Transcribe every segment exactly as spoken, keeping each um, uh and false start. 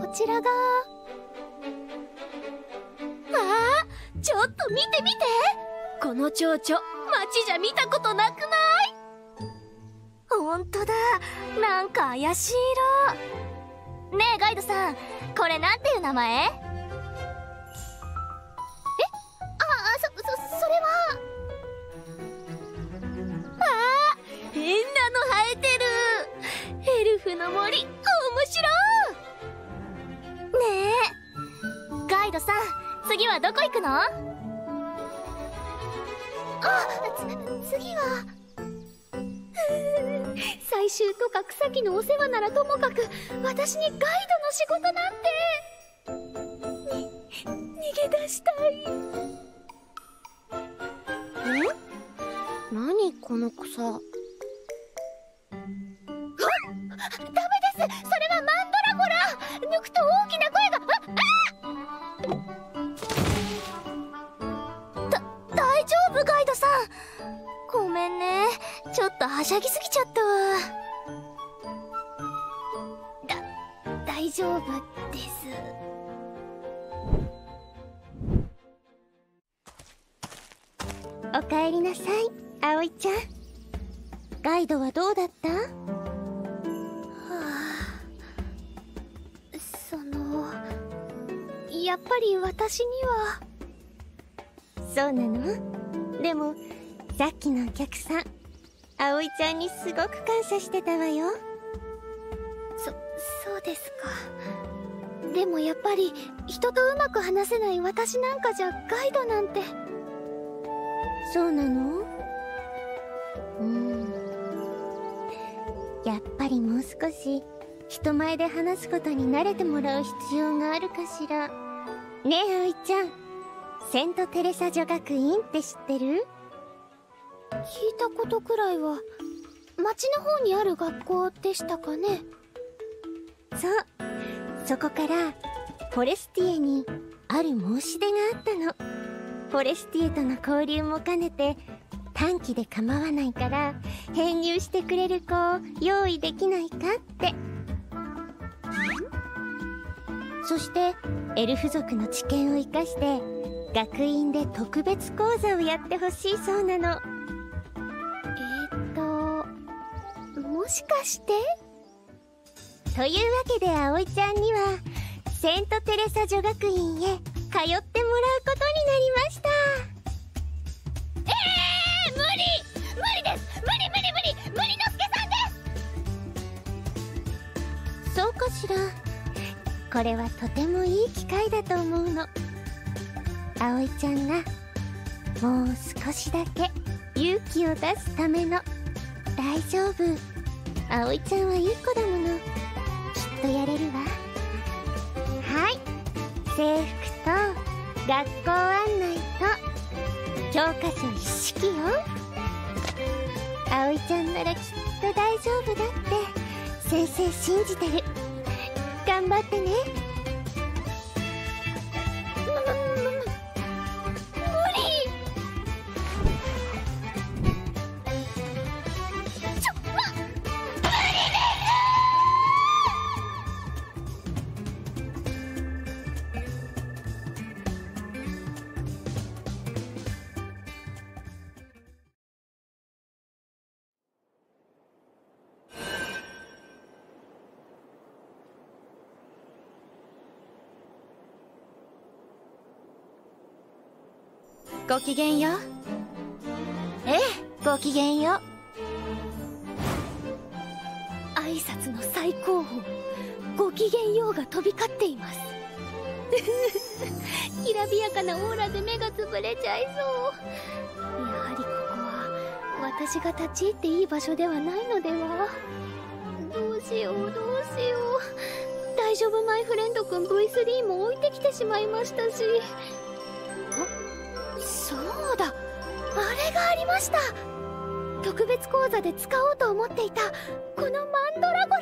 ちらが。あー、ちょっと見て見て、この蝶々、街じゃ見たことなくない？ほんとだ、なんか怪しい色。ねえガイドさん、これなんていう名前？え？ああ、そ、そ、それは。ああ、変なの生えてる。エルフの森、面白い。ねえガイドさん、次はどこ行くの？あ、つ、次は採集とか草木のお世話ならともかく、私にガイドの仕事なんて。に、逃げ出したい。ん？何この草。あっ、ダメです、それはマンドラゴラ。抜くと大きな声が。あ、あ！だ、大丈夫ガイドさん。ごめんね、ちょっとはしゃぎすぎちゃったわ。だ、大丈夫です。おかえりなさい、葵ちゃん。ガイドはどうだった？はあ、その、やっぱり私には。そうなの？でもさっきのお客さん、葵ちゃんにすごく感謝してたわよ。そ、そうですか。でもやっぱり人とうまく話せない私なんかじゃガイドなんて。そうなの？うーん。やっぱりもう少し人前で話すことに慣れてもらう必要があるかしら。ねえ葵ちゃん、セントテレサ女学院って知ってる？聞いたことくらいは。町の方にある学校でしたかね。そう、そこからフォレスティエにある申し出があったの。フォレスティエとの交流も兼ねて、短期で構わないから編入してくれる子を用意できないかって。そしてエルフ族の知見を生かして学院で特別講座をやってほしいそうなの。えーっと、もしかして？というわけで葵ちゃんにはセントテレサ女学院へ通ってもらうことになりました。えー、無理無理です、無理無理無理無理のすけさんです。そうかしら。これはとてもいい機会だと思うの。葵ちゃんがもう少しだけ勇気を出すための。大丈夫、葵ちゃんはいい子だもの。きっとやれるわ。はい、制服と学校案内と教科書一式よ。葵ちゃんならきっと大丈夫だって先生信じてる。頑張ってね。ごきげんよう。ええ、ごきげんよう。挨拶の最高峰、ごきげんようが飛び交っています。きらびやかなオーラで目がつぶれちゃいそう。やはりここは私が立ち入っていい場所ではないのでは。どうしようどうしよう。大丈夫マイフレンドくん ブイスリー も置いてきてしまいましたし。そうだ、あれがありました。特別講座で使おうと思っていたこのマンドラゴラ。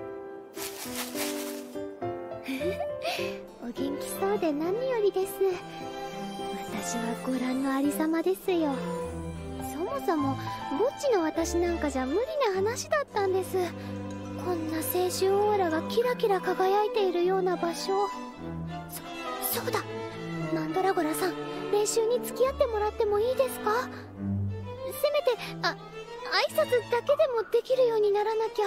お元気そうで何よりです。私はご覧のありさまですよ。そもそもぼっちの私なんかじゃ無理な話だったんです。 こんな青春オーラがキラキラ輝いているような場所。そそうだ、マンドラゴラさん、練習に付き合ってもらってもいいですか？せめてあ挨拶だけでもできるようにならなきゃ。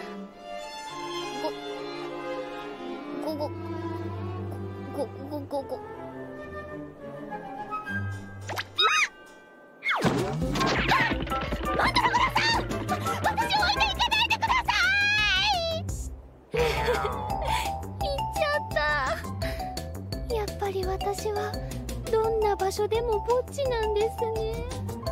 ごごごごごごごマンドラゴラさん、私を置いていかないでください。行っちゃった。やっぱり私はどんな場所でもぼっちなんですね。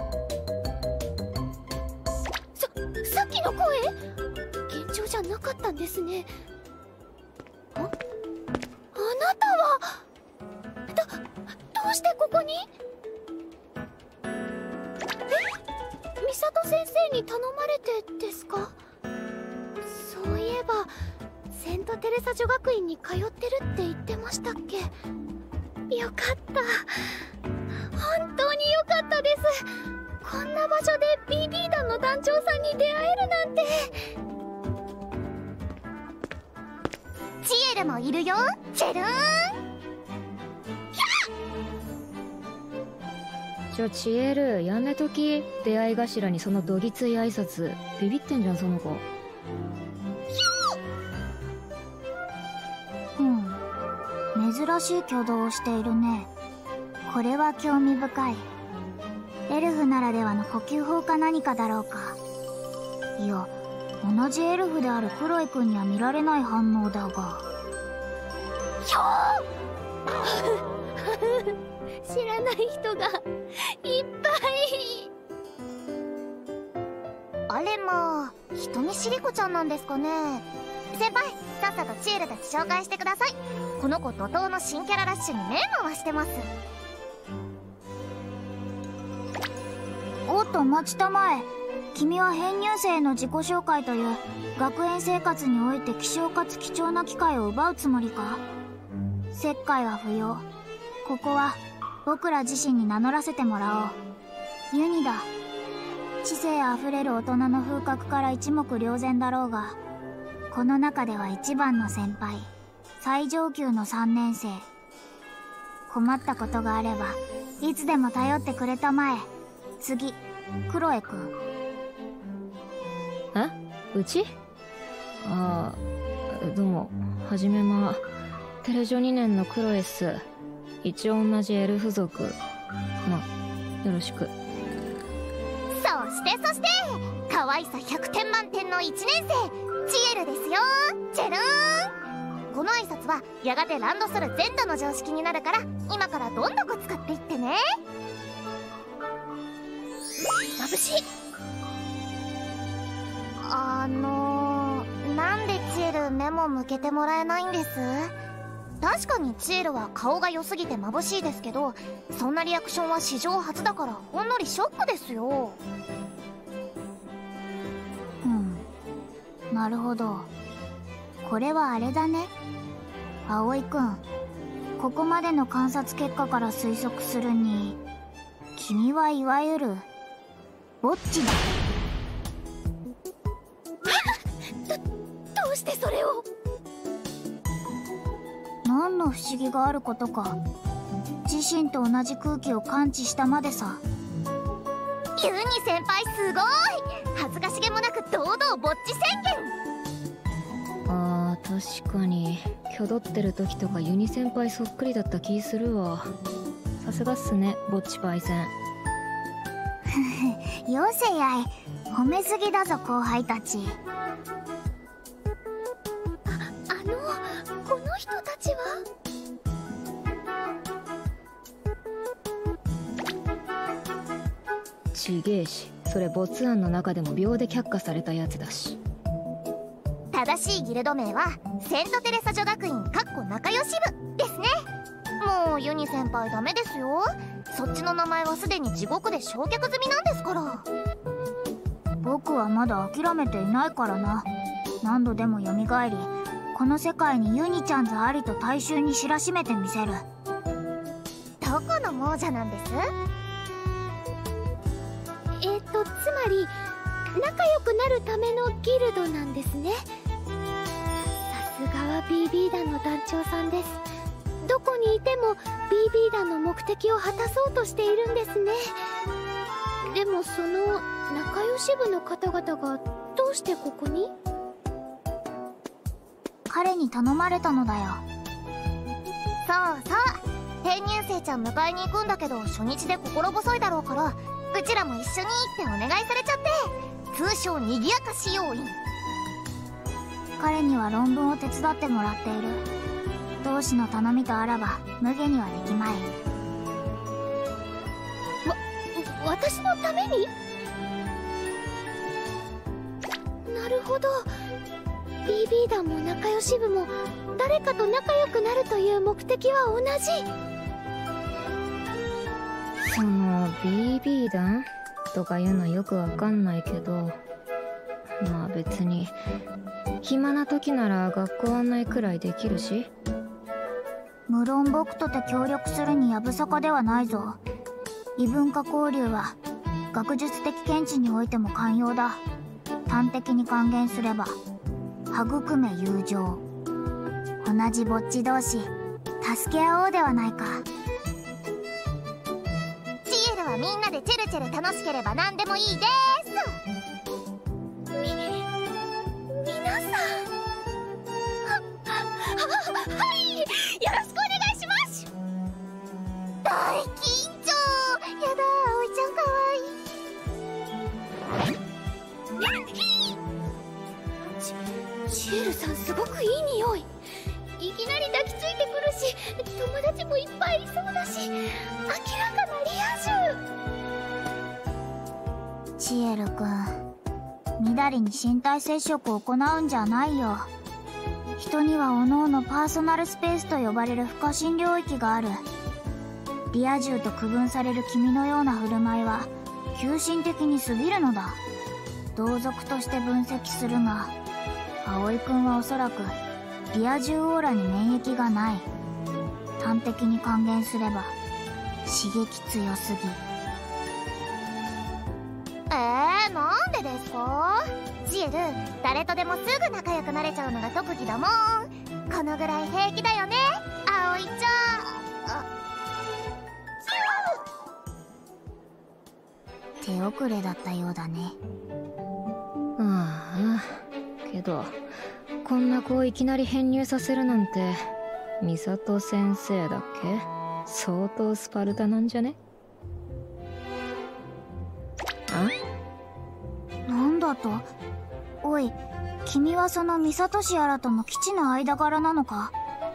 ささっきの声、幻聴じゃなかったんですね。あ、あなたはどどうしてここに？え、ミサト先生に頼まれてですか？そういえばセントテレサ女学院に通ってるって言ってましたっけ？よかった、本当によかったです。こんな場所で ビービー 団の団長さんに出会えるなんて。チエルもいるよ、チェルーン。 ちょチエル、やめとき。出会い頭にそのどぎつい挨拶、ビビってんじゃんその子。 うん、珍しい挙動をしているね。これは興味深い。エルフならではの呼吸法か何かだろうか。いや、同じエルフであるクロエ君には見られない反応だが。 ひょー知らない人がいっぱい。 あれまあ、人見知り子ちゃんなんですかね。先輩、さっさとチエルたち紹介してください。この子怒涛の新キャララッシュに目回してます。おっと待ちたまえ。君は編入生の自己紹介という学園生活において希少かつ貴重な機会を奪うつもりか？石灰は不要。ここは僕ら自身に名乗らせてもらおう。ユニだ。知性あふれる大人の風格から一目瞭然だろうが、この中では一番の先輩、最上級のさんねん生。困ったことがあればいつでも頼ってくれたまえ。次、クロエくん。 え、うち？ああ、どうも、はじめま。テレジョにねんのクロエっす。一応同じエルフ族。ま、よろしく。 そしてそして可愛さひゃくてん満点のいちねん生、チエルですよ、チェルーン。この挨拶はやがてランドソル全土の常識になるから、今からどんどこ使っていってね。 眩しい。 あのー、なんでチエル目も向けてもらえないんです？確かにチエルは顔が良すぎて眩しいですけど、そんなリアクションは史上初だからほんのりショックですよ。うん、なるほど。これはあれだね。葵くん、ここまでの観察結果から推測するに、君はいわゆるぼっちだ。 ど、どうしてそれを？ 何の不思議があることか。自身と同じ空気を感知したまでさ。ユニ先輩すごい。恥ずかしげもなく堂々ぼっち宣言。 あー、確かに挙動ってる時とかユニ先輩そっくりだった気するわ。さすがっすね、ぼっちパイセン。 よせやい、褒めすぎだぞ後輩たち。 あ、あのこの人たちは？ ちげえし、それボツ案の中でも秒で却下されたやつだし。 正しいギルド名はセントテレサ女学院かっこ仲良し部ですね。もうユニ先輩ダメですよ。そっちの名前はすでに地獄で焼却済みなんですから。僕はまだ諦めていないからな。何度でも蘇り、この世界にユニちゃんズありと大衆に知らしめてみせる。どこの亡者なんです？ えっとつまり仲良くなるためのギルドなんですね。 川 ビービー 団の団長さんです。どこにいても ビービー 団の目的を果たそうとしているんですね。でもその仲良し部の方々がどうしてここに？ 彼に頼まれたのだよ。 そうそう、編入生ちゃん迎えに行くんだけど初日で心細いだろうから、うちらも一緒にってお願いされちゃって、通称にぎやかし要員。 彼には論文を手伝ってもらっている。同志の頼みとあらば無下にはできまい。 わ、私のために？なるほど。 ビービー 団も仲良し部も誰かと仲良くなるという目的は同じ。 その ビービー 団とかいうのよくわかんないけど、まあ別に暇な時なら学校案内くらいできるし。 無論僕とて協力するにやぶさかではないぞ。異文化交流は学術的見地においても寛容だ。端的に還元すれば育め友情。同じぼっち同士助け合おうではないか。 シエルはみんなでチェルチェル楽しければ何でもいいです。 み皆さん、は、は、はい、よろしくお願いします。 大緊張。やだ、葵ちゃんかわいい。 シエルさんすごくいい匂い。いきなり抱きついてくるし、友達もいっぱいいそうだし、明らかなリア充。 シエル君、みだりに身体接触を行うんじゃないよ。人にはおのおのパーソナルスペースと呼ばれる不可侵領域がある。リア充と区分される君のような振る舞いは急進的に過ぎるのだ。同族として分析するが、葵君はおそらくリア充オーラに免疫がない。端的に還元すれば刺激強すぎ。 えー、なんでですか？シエル、誰とでもすぐ仲良くなれちゃうのが特技だもん。このぐらい平気だよね、葵ちゃん。あ、 手遅れだったようだね。 ああ、けどこんな子をいきなり編入させるなんて、ミサト先生だっけ？相当スパルタなんじゃね？あ？ なんだと？おい、君はそのミサトシアラとの基地の間柄なのか？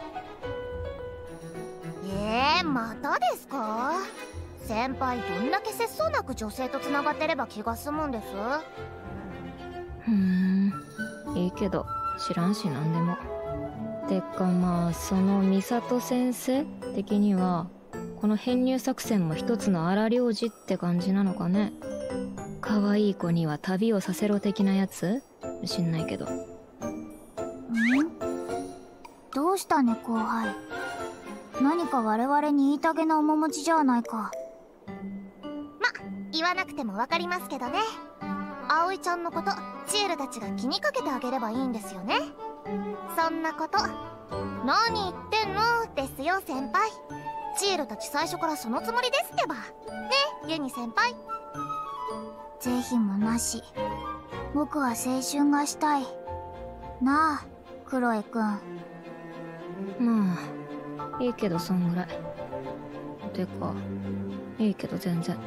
えー、またですか？先輩どんだけ節操なく女性とつながってれば気が済むんです？ ふーん、いいけど知らんし何でも。てかまあ、そのミサト先生的にはこの編入作戦も一つの荒療治って感じなのかね。可愛い子には旅をさせろ的なやつ？知んないけど。ん？ どうしたね後輩。何か我々に言いたげな面持ちじゃないか。 ま、言わなくてもわかりますけどね。葵ちゃんのことチエルたちが気にかけてあげればいいんですよね。そんなこと、何言ってんのですよ先輩。チエルたち最初からそのつもりですってば。ね、ユニ先輩。 是非もなし。僕は青春がしたい。なあ、クロエくん。 まあ、いいけどそんぐらい。てか、いいけど全然。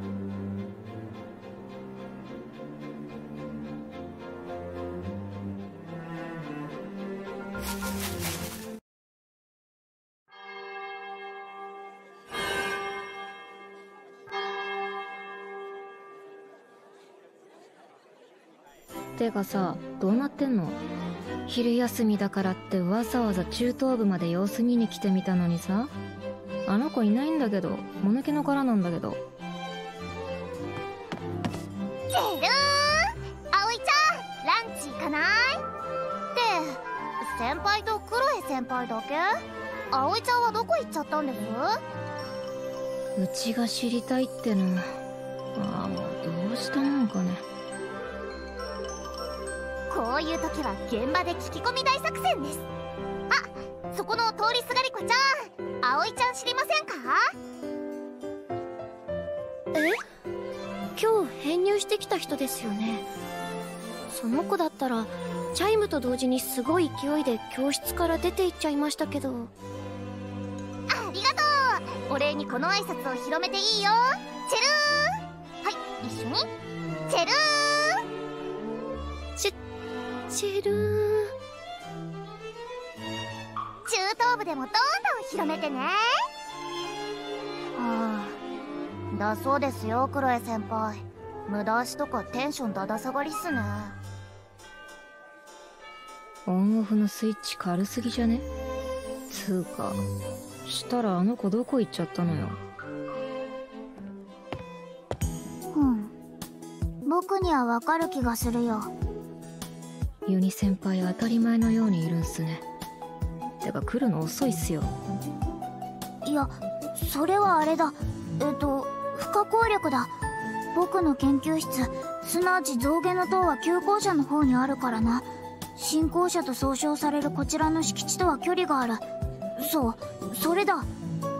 てかさ、どうなってんの？昼休みだからってわざわざ中等部まで様子見に来てみたのにさ、あの子いないんだけど、もぬけの殻なんだけど。 チェルー、葵ちゃんランチ行かない？って先輩とクロエ先輩だけ？葵ちゃんはどこ行っちゃったんです？ うちが知りたいっての。ああ、もうどうしたもんかね。 こういう時は現場で聞き込み大作戦です。 そこの通りすがり子ちゃん、葵ちゃん知りませんか？ え？今日編入してきた人ですよね。その子だったらチャイムと同時にすごい勢いで教室から出て行っちゃいましたけど。 ありがとう。お礼にこの挨拶を広めていいよ。チェルー。はい、一緒にチェルー。 チェチェルー。 中等部でもどんどん広めてね。はあ、だそうですよ、クロエ先輩。無駄足とかテンションだだ下がりっすね。 オンオフのスイッチ軽すぎじゃね？つうか、したらあの子どこ行っちゃったのよ。 うん、僕にはわかる気がするよ。 ユニ先輩当たり前のようにいるんすね。てか来るの遅いっすよ。 いや、それはあれだ。えっと不可抗力だ。僕の研究室、すなわち象牙の塔は旧校舎の方にあるからな。新校舎と総称されるこちらの敷地とは距離がある。そう、それだ。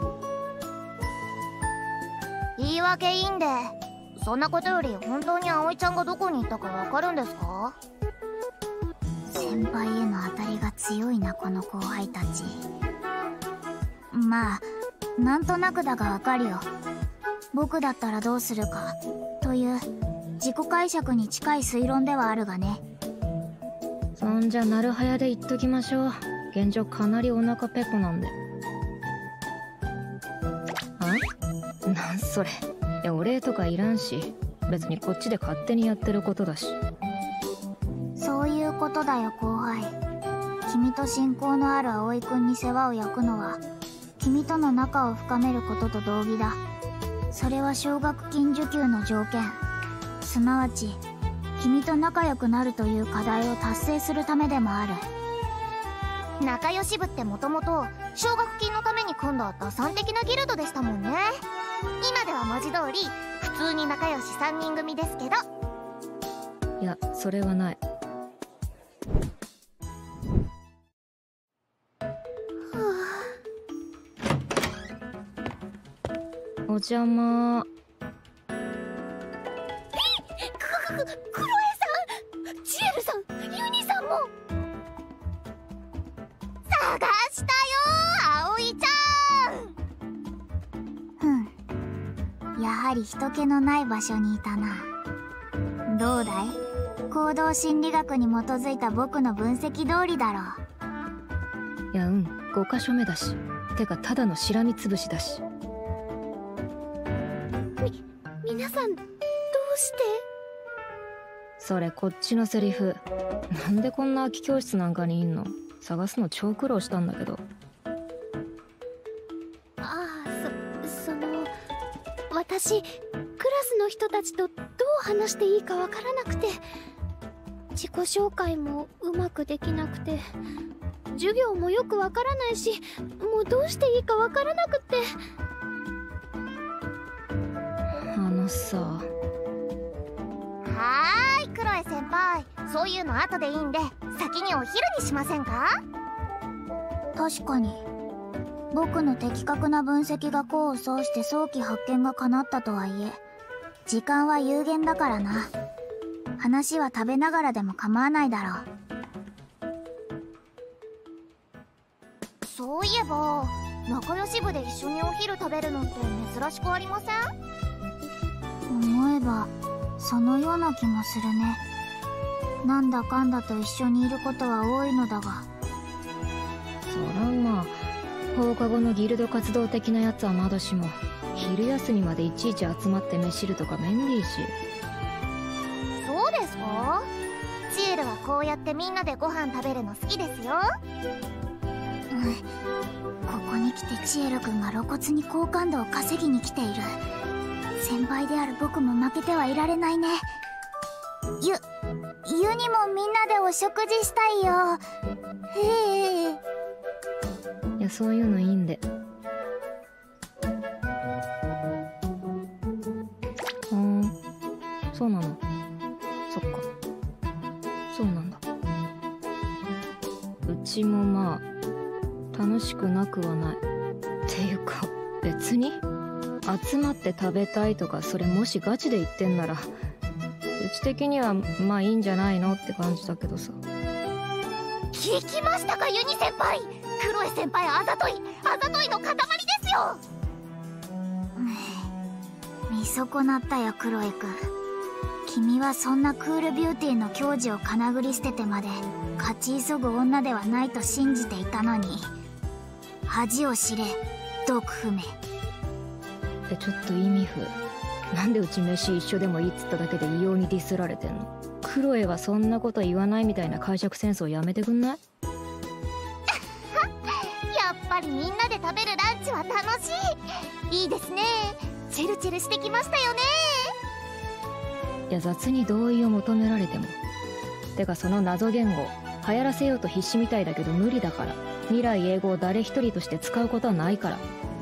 言い訳いいんで、そんなことより本当に葵ちゃんがどこに行ったかわかるんですか？ 先輩への当たりが強いな、この後輩たち。まあなんとなくだがわかるよ。僕だったらどうするかという自己解釈に近い推論ではあるがね。 そんじゃなるはやで言っときましょう。現状かなりお腹ペコなんで。あ？なんそれ。いやお礼とかいらんし、別にこっちで勝手にやってることだし。 そういうことだよ後輩。君と親交のある葵君に世話を焼くのは君との仲を深めることと同義だ。それは奨学金受給の条件、すなわち君と仲良くなるという課題を達成するためでもある。 仲良し部ってもともと奨学金のために組んだ打算的なギルドでしたもんね。今では文字通り普通に仲良しさんにん組ですけど。 いや、それはない。お邪魔。 クロエさん、チエルさん、ユニさんも。 探したよ葵ちゃん。ふん、やはり人気のない場所にいたな。どうだい？行動心理学に基づいた僕の分析通りだろう。いや、うんごかしょめだし、てかただのしらみつぶしだし。 み皆さんどうして？ それこっちのセリフ。なんでこんな空き教室なんかにいんの？探すの超苦労したんだけど。 ああ、そその私クラスの人たちとどう話していいかわからなくて、自己紹介もうまくできなくて、授業もよくわからないし、もうどうしていいかわからなくて。 あのさ。はーい、クロエ先輩、そういうの後でいいんで先にお昼にしませんか？ 確かに僕の的確な分析が功を奏して早期発見が叶ったとはいえ、時間は有限だからな。話は食べながらでも構わないだろう。 そういえば仲良し部で一緒にお昼食べるのって珍しくありません？ 思えばそのような気もするね。なんだかんだと一緒にいることは多いのだが。 そらまあ放課後のギルド活動的なやつはまだしも、昼休みまでいちいち集まって飯るとかめんでいいし。 そうですか？チエルはこうやってみんなでご飯食べるの好きですよ。 うん、ここに来てチエル君が露骨に好感度を稼ぎに来ている。先輩である僕も負けてはいられないね。ゆ、ゆにもみんなでお食事したいよ。へえ。 いや、そういうのいいんで。ふーん、そうなの。そっか。そうなんだ。うちもまあ楽しくなくはない。っていうか別に集まって食べたいとか、それもしガチで言ってんならうち的にはまあいいんじゃないのって感じだけどさ。 聞きましたかユニ先輩、クロエ先輩あざといあざといの塊ですよ。 見損なったよクロエ君。君はそんなクールビューティーの矜持をかなぐり捨ててまで勝ち急ぐ女ではないと信じていたのに、恥を知れ毒不明。 え、ちょっと意味不。なんでうち飯一緒でもいいっつっただけで異様にディスられてんの。クロエはそんなこと言わないみたいな解釈センスをやめてくんない？ やっぱりみんなで食べるランチは楽しい。いいですね。チェルチェルしてきましたよね。 いや、雑に同意を求められても。てかその謎言語流行らせようと必死みたいだけど無理だから。未来英語を誰一人として使うことはないから。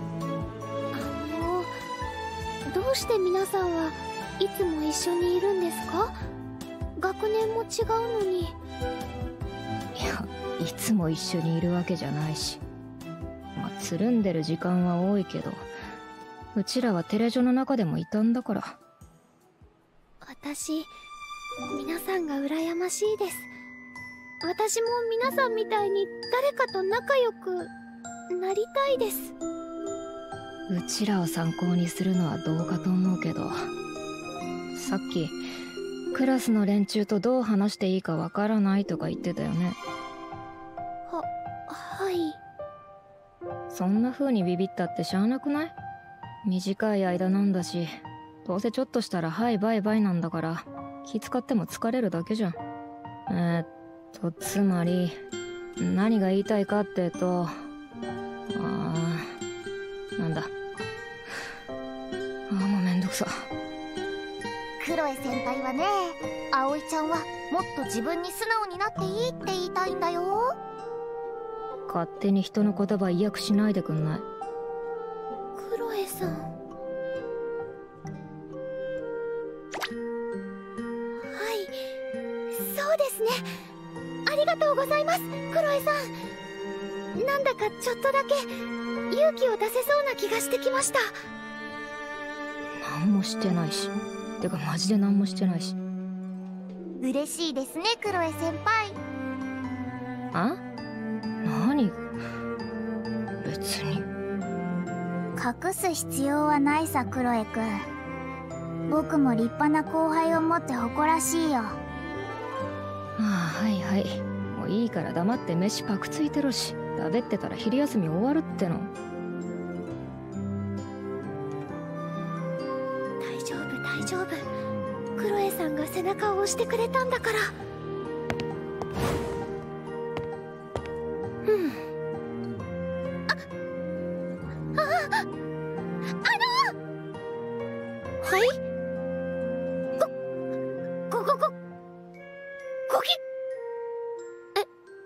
あのどうして皆さんはいつも一緒にいるんですか？学年も違うのに。 いや、いつも一緒にいるわけじゃないし、まあつるんでる時間は多いけど、うちらはテレジョの中でもいたんだから。 私、皆さんが羨ましいです。私も皆さんみたいに誰かと仲良くなりたいです。 うちらを参考にするのはどうかと思うけど、さっきクラスの連中とどう話していいかわからないとか言ってたよね。 は、はい。 そんな風にビビったってしゃあなくない？短い間なんだし、どうせちょっとしたらはいバイバイなんだから、気使っても疲れるだけじゃん。えー、っとつまり何が言いたいかってと、あーなんだ、あーもうめんどくさ。 クロエ先輩はね、葵ちゃんはもっと自分に素直になっていいって言いたいんだよ。 勝手に人の言葉意訳しないでくんない？ クロエさん。はい、そうですね。ありがとうございます、クロエさん。なんだかちょっとだけ勇気を出せそうな気がしてきました。 何もしてないし、てかマジで何もしてないし。 嬉しいですねクロエ先輩。 あ？何？別に隠す必要はないさクロエくん。僕も立派な後輩を持って誇らしいよ。 ああ、はいはい、もういいから黙って飯パクついてろし。食べってたら昼休み終わるっての。 大丈夫大丈夫、クロエさんが背中を押してくれたんだから。うん。あ、あ、あのはい、ご、ご、ご、ご、ごき、え、え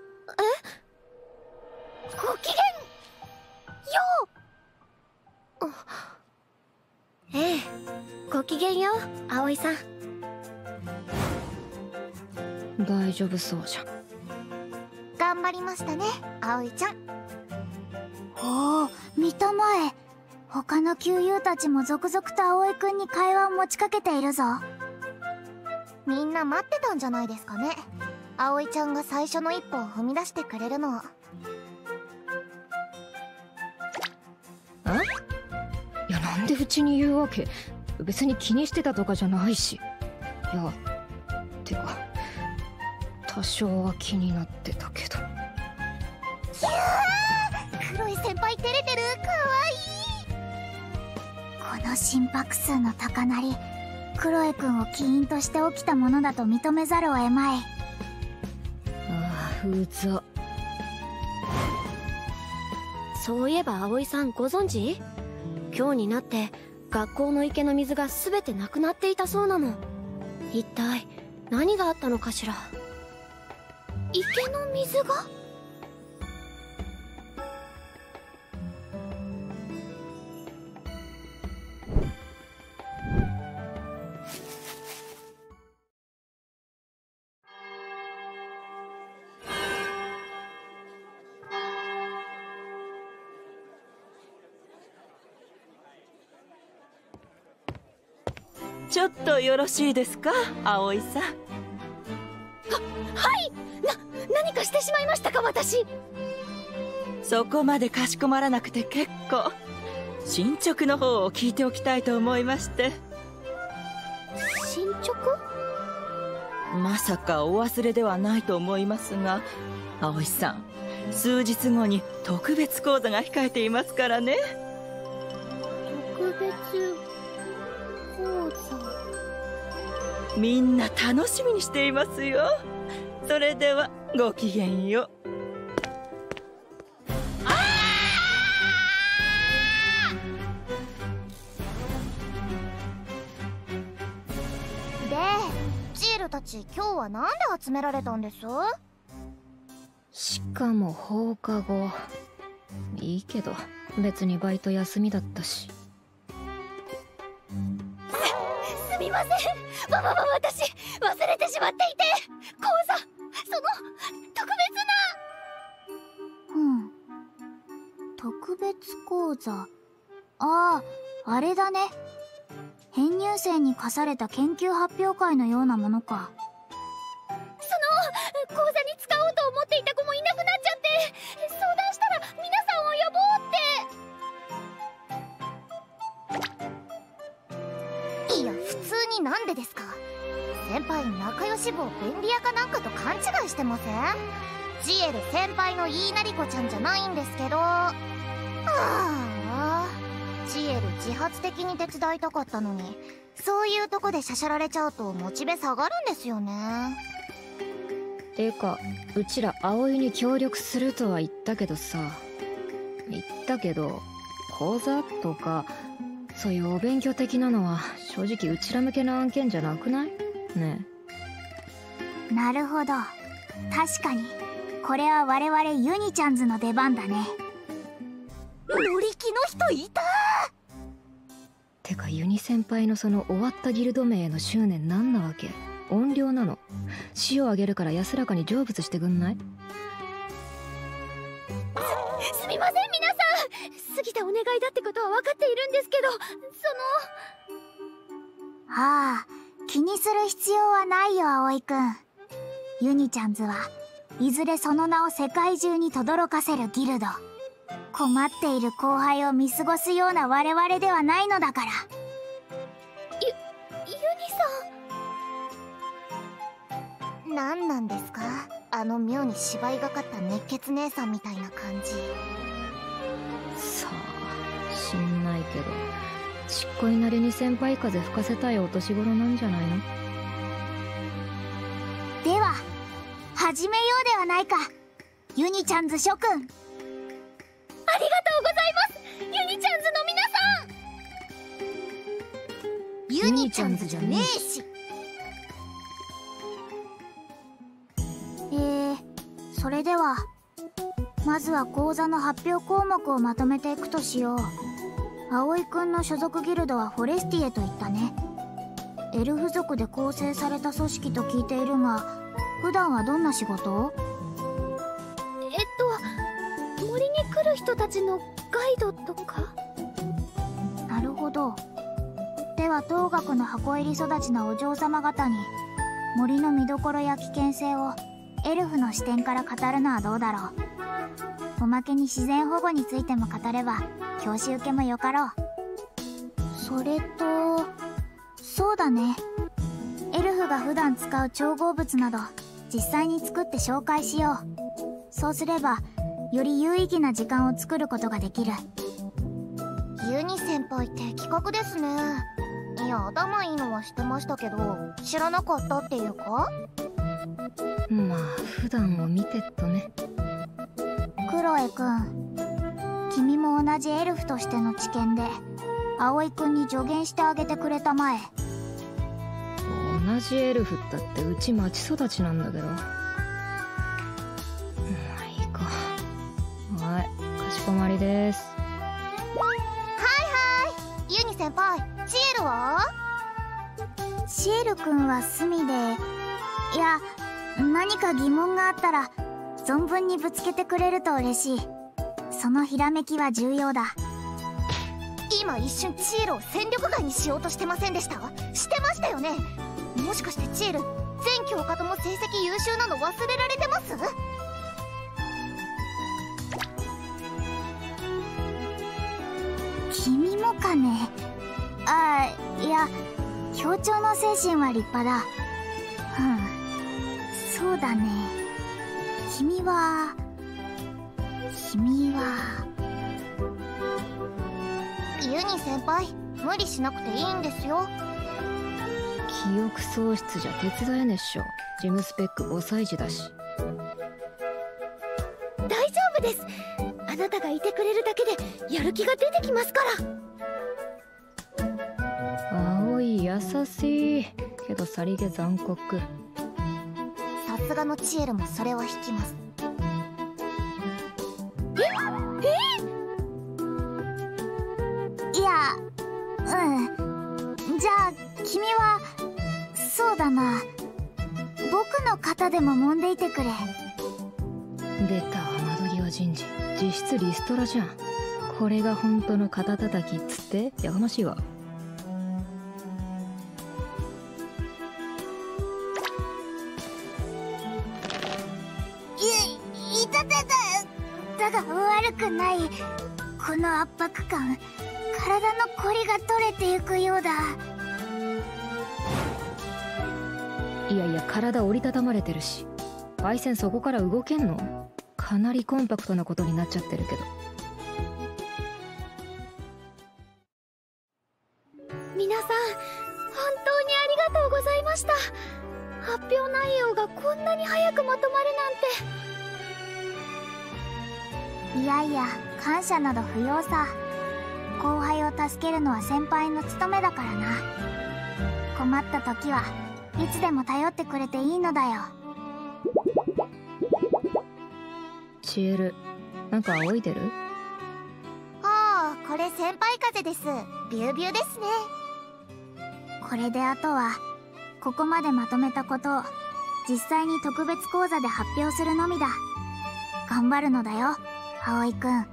ごきげんよう。あ、ええ、ごきげんよう、葵さん。 大丈夫そうじゃん。 頑張りましたね葵ちゃん。 おお、見たまえ。他の旧友たちも続々と葵くんに会話を持ちかけているぞ。 みんな待ってたんじゃないですかね、葵ちゃんが最初の一歩を踏み出してくれるの。 え？いや、なんでうちに言うわけ？別に気にしてたとかじゃないし。いや、てか多少は気になってたけど。 いやー、クロエ先輩照れてる、かわいい。 この心拍数の高鳴り、クロエくんを起因として起きたものだと認めざるを得まい。 ああ、うざ。 そういえば葵さんご存知？今日になって学校の池の水が全てなくなっていたそうなの。一体何があったのかしら。 池の水が？ ちょっとよろしいですか、葵さん。は、 はい。な、何かしてしまいましたか、私。 そこまでかしこまらなくて結構。進捗の方を聞いておきたいと思いまして。 進捗？ まさかお忘れではないと思いますが、葵さん、数日後に特別講座が控えていますからね。 特別講座？ みんな楽しみにしていますよ。それではごきげんよう。 で、チールたち今日はなんで集められたんです？ しかも放課後。いいけど別にバイト休みだったし。 すみません。わわわ、私忘れてしまっていて。講座、その特別な。 うん特別講座。ああ、あれだね。編入生に課された研究発表会のようなものか。 その講座に使おうと思っていた子もいなくなっちゃって、相談したら皆さんを呼ぼうって。 いや、普通になんでですか。先輩仲良し棒便利屋かなんかと勘違いしてません？ジエル先輩の言いなり子ちゃんじゃないんですけど。ああ、ジエル自発的に手伝いたかったのに、そういうとこでしゃしゃられちゃうとモチベ下がるんですよね。 てか、うちら葵に協力するとは言ったけどさ。言ったけど講座とかそういうお勉強的なのは正直うちら向けの案件じゃなくない？ねえ。なるほど、確かにこれは我々ユニちゃんズの出番だね。 乗り気の人いた。 てかユニ先輩のその終わったギルド名への執念なんなわけ？音量なの？塩あげるから安らかに成仏してくんない？ す、すみません皆さん。過ぎたお願いだってことは分かっているんですけど、その。はあ、気にする必要はないよ葵くん。ユニちゃんズはいずれその名を世界中に轟かせるギルド。困っている後輩を見過ごすような我々ではないのだから。 ゆ、ユニさん。何なんですか、あの妙に芝居がかった熱血姉さんみたいな感じ。 さあ、知んないけどちっこいなりに先輩風吹かせたいお年頃なんじゃないの？ では始めようではないか、ユニちゃんズ諸君。 ありがとうございます、ユニちゃんズの皆さん。 ユニちゃんズじゃねえし。 えー、それではまずは講座の発表項目をまとめていくとしよう。葵くんの所属ギルドはフォレスティエといったね。エルフ族で構成された組織と聞いているが、普段はどんな仕事？ えっと森に来る人たちのガイドとか。 なるほど。では当学の箱入り育ちのお嬢様方に森の見どころや危険性をエルフの視点から語るのはどうだろう。おまけに自然保護についても語れば教師受けもよかろう。それとそうだね、エルフが普段使う調合物など実際に作って紹介しよう。そうすればより有意義な時間を作ることができる。 ユニ先輩って企画ですね。いや、頭いいのは知ってましたけど知らなかったっていうか。 まあ普段を見てっとね。 クロエくん、君も同じエルフとしての知見で葵くんに助言してあげてくれたまえ。 同じエルフだってうち町育ちなんだけど。まあいいか。はい、かしこまりです。 はいはい、ユニ先輩、シエルは？ シエルくんは隅で、いや、何か疑問があったら存分にぶつけてくれると嬉しい。そのひらめきは重要だ。 い今一瞬チエルを戦力外にしようとしてませんでした？してましたよね。もしかしてチエル全教科とも成績優秀なの忘れられてます？ 君もかね。ああ、いや、協調の精神は立派だ。うん、そうだね。君は君はユニ先輩、無理しなくていいんですよ。 記憶喪失じゃ手伝えねっしょ。ジムスペックごさい児だし。 大丈夫です。あなたがいてくれるだけでやる気が出てきますから。 葵優しいけどさりげ残酷。 さすがのチエルもそれは引きます。 いや、うん。じゃあ君はそうだな、僕の肩でも揉んでいてくれ。 出た窓際人事、実質リストラじゃん。これが本当の肩叩きっつって？やかましいわ。 い、いたたた。だが悪くない。この圧迫感、体のこりが取れてゆくようだ。 いやいや、体折りたたまれてるし、パイセンそこから動けんの？かなりコンパクトなことになっちゃってるけど。 皆さん、本当にありがとうございました。発表内容がこんなに早くまとまるなんて。 いやいや、感謝など不要さ。後輩を助けるのは先輩の務めだからな。困った時はいつでも頼ってくれていいのだよ。 チエル、なんか仰いでる？ ああ、これ先輩風です。ビュービューですね。 これであとはここまでまとめたことを実際に特別講座で発表するのみだ。頑張るのだよ、葵くん。はい。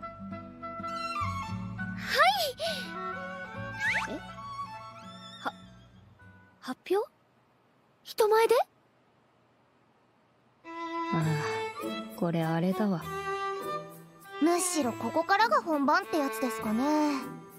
え？は、発表？人前で？ ああ、これあれだわ。 むしろここからが本番ってやつですかね。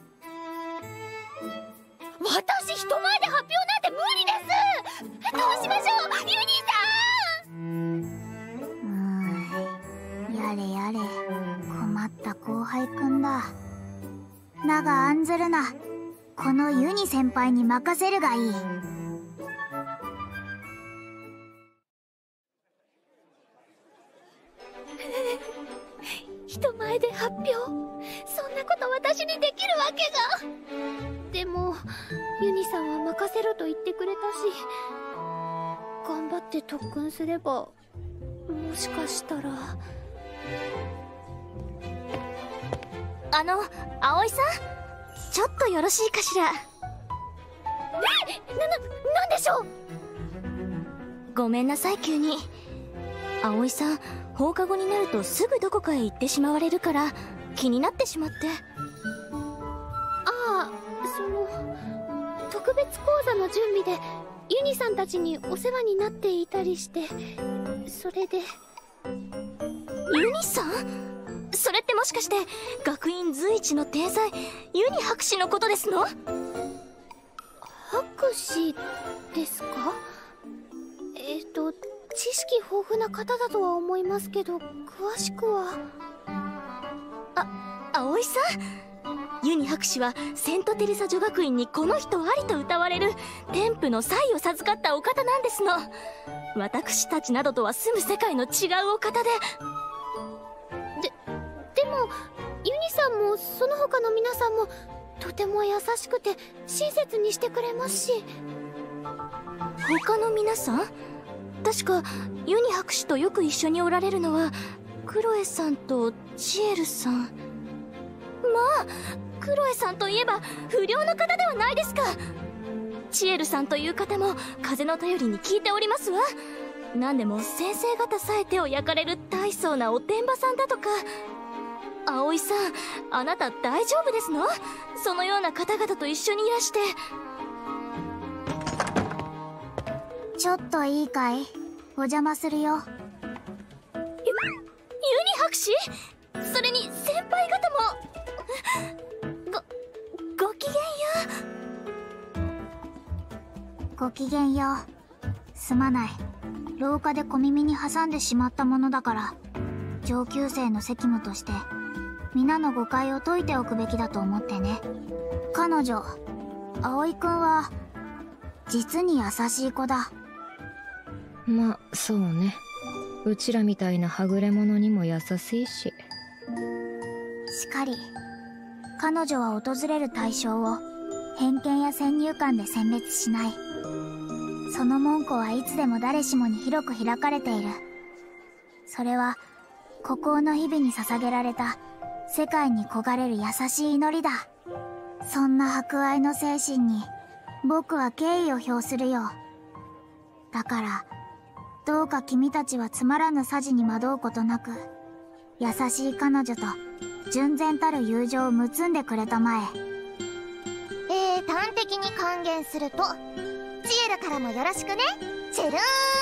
私人前で発表なんて無理です。どうしましょう、ユニさん。 うーん、やれやれ、困った後輩くんだ。だが案ずるな、このユニ先輩に任せるがいい。 人前で発表、そんなこと私にできるわけが。でもユニさんは任せろと言ってくれたし、頑張って特訓すれば、もしかしたら。 あの、葵さん、ちょっとよろしいかしら。 え、な、な、なんでしょう。 ごめんなさい、急に。葵さん、放課後になるとすぐどこかへ行ってしまわれるから気になってしまって。 ああ、その特別講座の準備でユニさんたちにお世話になっていたりして、それで。 ユニさん？それってもしかして学院随一の天才ユニ博士のことですの？ 博士ですか？えっと知識豊富な方だとは思いますけど、詳しくは。 あ、葵さん、ユニ博士はセントテレサ女学院にこの人ありと歌われる天賦の才を授かったお方なんですの。私たちなどとは住む世界の違うお方で。 で、でもユニさんもその他の皆さんもとても優しくて親切にしてくれますし。 他の皆さん？確かユニ博士とよく一緒におられるのはクロエさんとチエルさん。まあ、クロエさんといえば不良の方ではないですか。チエルさんという方も風の頼りに聞いておりますわ。何でも先生方さえ手を焼かれる大層なおてんばさんだとか。 葵さん、あなた大丈夫ですの？そのような方々と一緒にいらして。 ちょっといいかい？お邪魔するよ。 ユユニ博士？それに先輩方もごごきげんよう。ごきげんよう。すまない。廊下で小耳に挟んでしまったものだから、上級生の責務として皆の誤解を解いておくべきだと思ってね。彼女葵くんは実に優しい子だ。 まあそうね、うちらみたいなはぐれ者にも優しいし。 しかり彼女は訪れる対象を偏見や先入観で選別しない。その門戸はいつでも誰しもに広く開かれている。それは孤高の日々に捧げられた世界に焦がれる優しい祈りだ。そんな博愛の精神に僕は敬意を表するよ。だからどうか君たちはつまらぬさじに惑うことなく、優しい彼女と純然たる友情を結んでくれたまえ。 えー、端的に還元すると、チエルからもよろしくね、チェル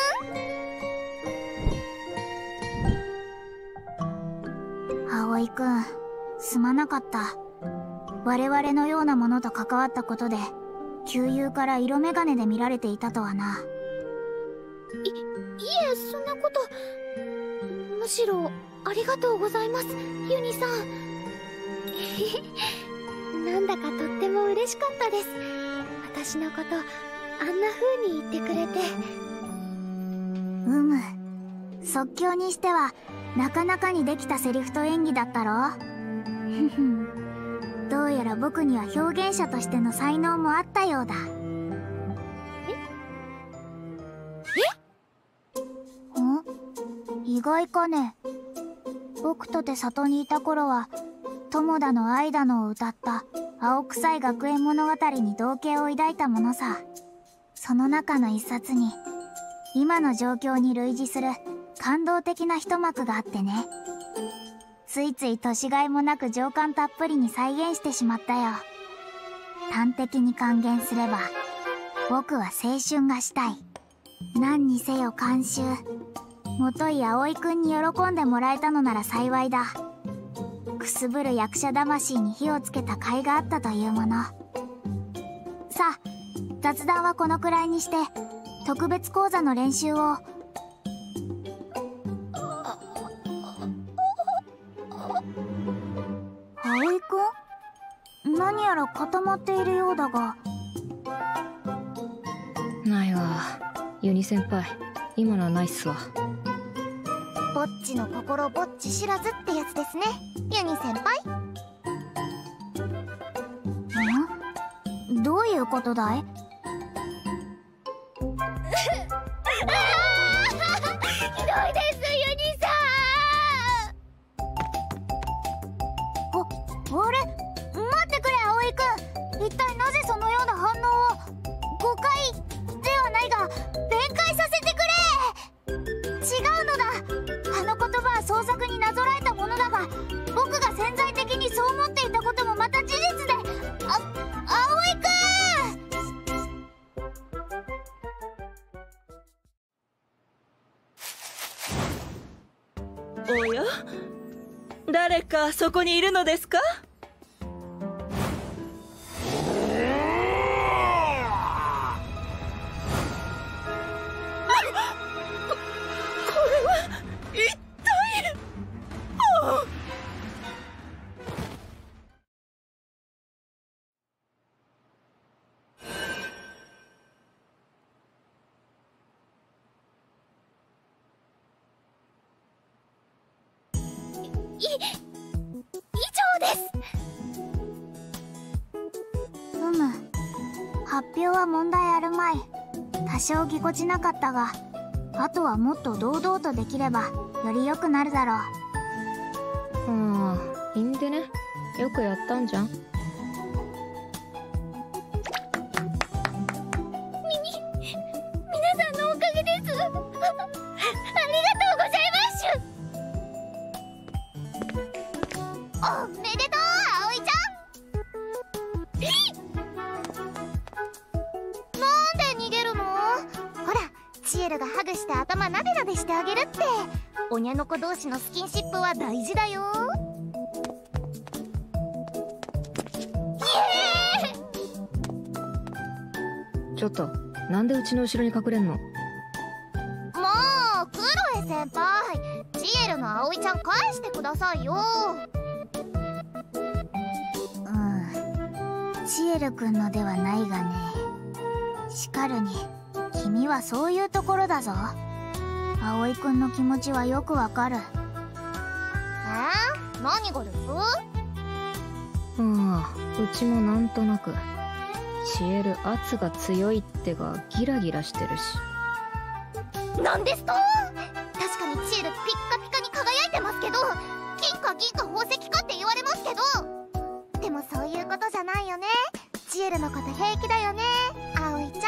ーん。葵くん、すまなかった。我々のようなものと関わったことで、旧友から色眼鏡で見られていたとはな。 い、いえ、そんなこと。むしろ、ありがとうございます、ユニさん。なんだかとっても嬉しかったです。私のこと、あんな風に言ってくれて。 うむ。即興にしては、なかなかにできたセリフと演技だったろ。ふふ。どうやら僕には表現者としての才能もあったようだ。え？ん？意外かね。僕とて里にいた頃は、友田の愛だのを歌った青臭い学園物語に同型を抱いたものさ。その中の一冊に、今の状況に類似する感動的な一幕があってね。ついつい年がいもなく情感たっぷりに再現してしまったよ。端的に還元すれば、僕は青春がしたい。何にせよ監修。もとい葵くんに喜んでもらえたのなら幸いだ。くすぶる役者魂に火をつけた甲斐があったというもの。さあ、雑談はこのくらいにして、特別講座の練習を。葵くん？何やら固まっているようだが。 ないわ。ユニ先輩、今のはないっすわ。 ぼっちの心ぼっち知らずってやつですね、ユニ先輩。 ん？どういうことだい？ ひどいです、ユニさん。あ、あれ？待ってくれ、葵くん。一体なぜそのような反応を。誤解ではないが、弁解させてくれ。違うのだ。あの言葉は創作になぞらえたものだが、僕が潜在的にそう思っていたこともまた事実で。あ、葵くん。おや、誰かそこにいるのですか？ い、以上です。 うむ。発表は問題あるまい。多少ぎこちなかったが、あとはもっと堂々とできればより良くなるだろう。 ああ、いいんでね。よくやったんじゃん。 み、み、皆さんのおかげです。あ、ありがとうございます。 チエルがハグして頭なでなでしてあげるって。おにゃの子同士のスキンシップは大事だよ。 ちょっと、なんでうちの後ろに隠れんの？ もうクロエ先輩、チエルの葵ちゃん返してくださいよ。 うん、チエルくんのではないがね。しかるに君はそういうところだぞ。葵くんの気持ちはよくわかる。 えー、何がです？ ああ、うちもなんとなく。チエル圧が強いってがギラギラしてるし。 なんですと？確かにチエルピッカピカに輝いてますけど、金か銀か宝石かって言われますけど、でもそういうことじゃないよね。チエルのこと平気だよね、葵ちゃん。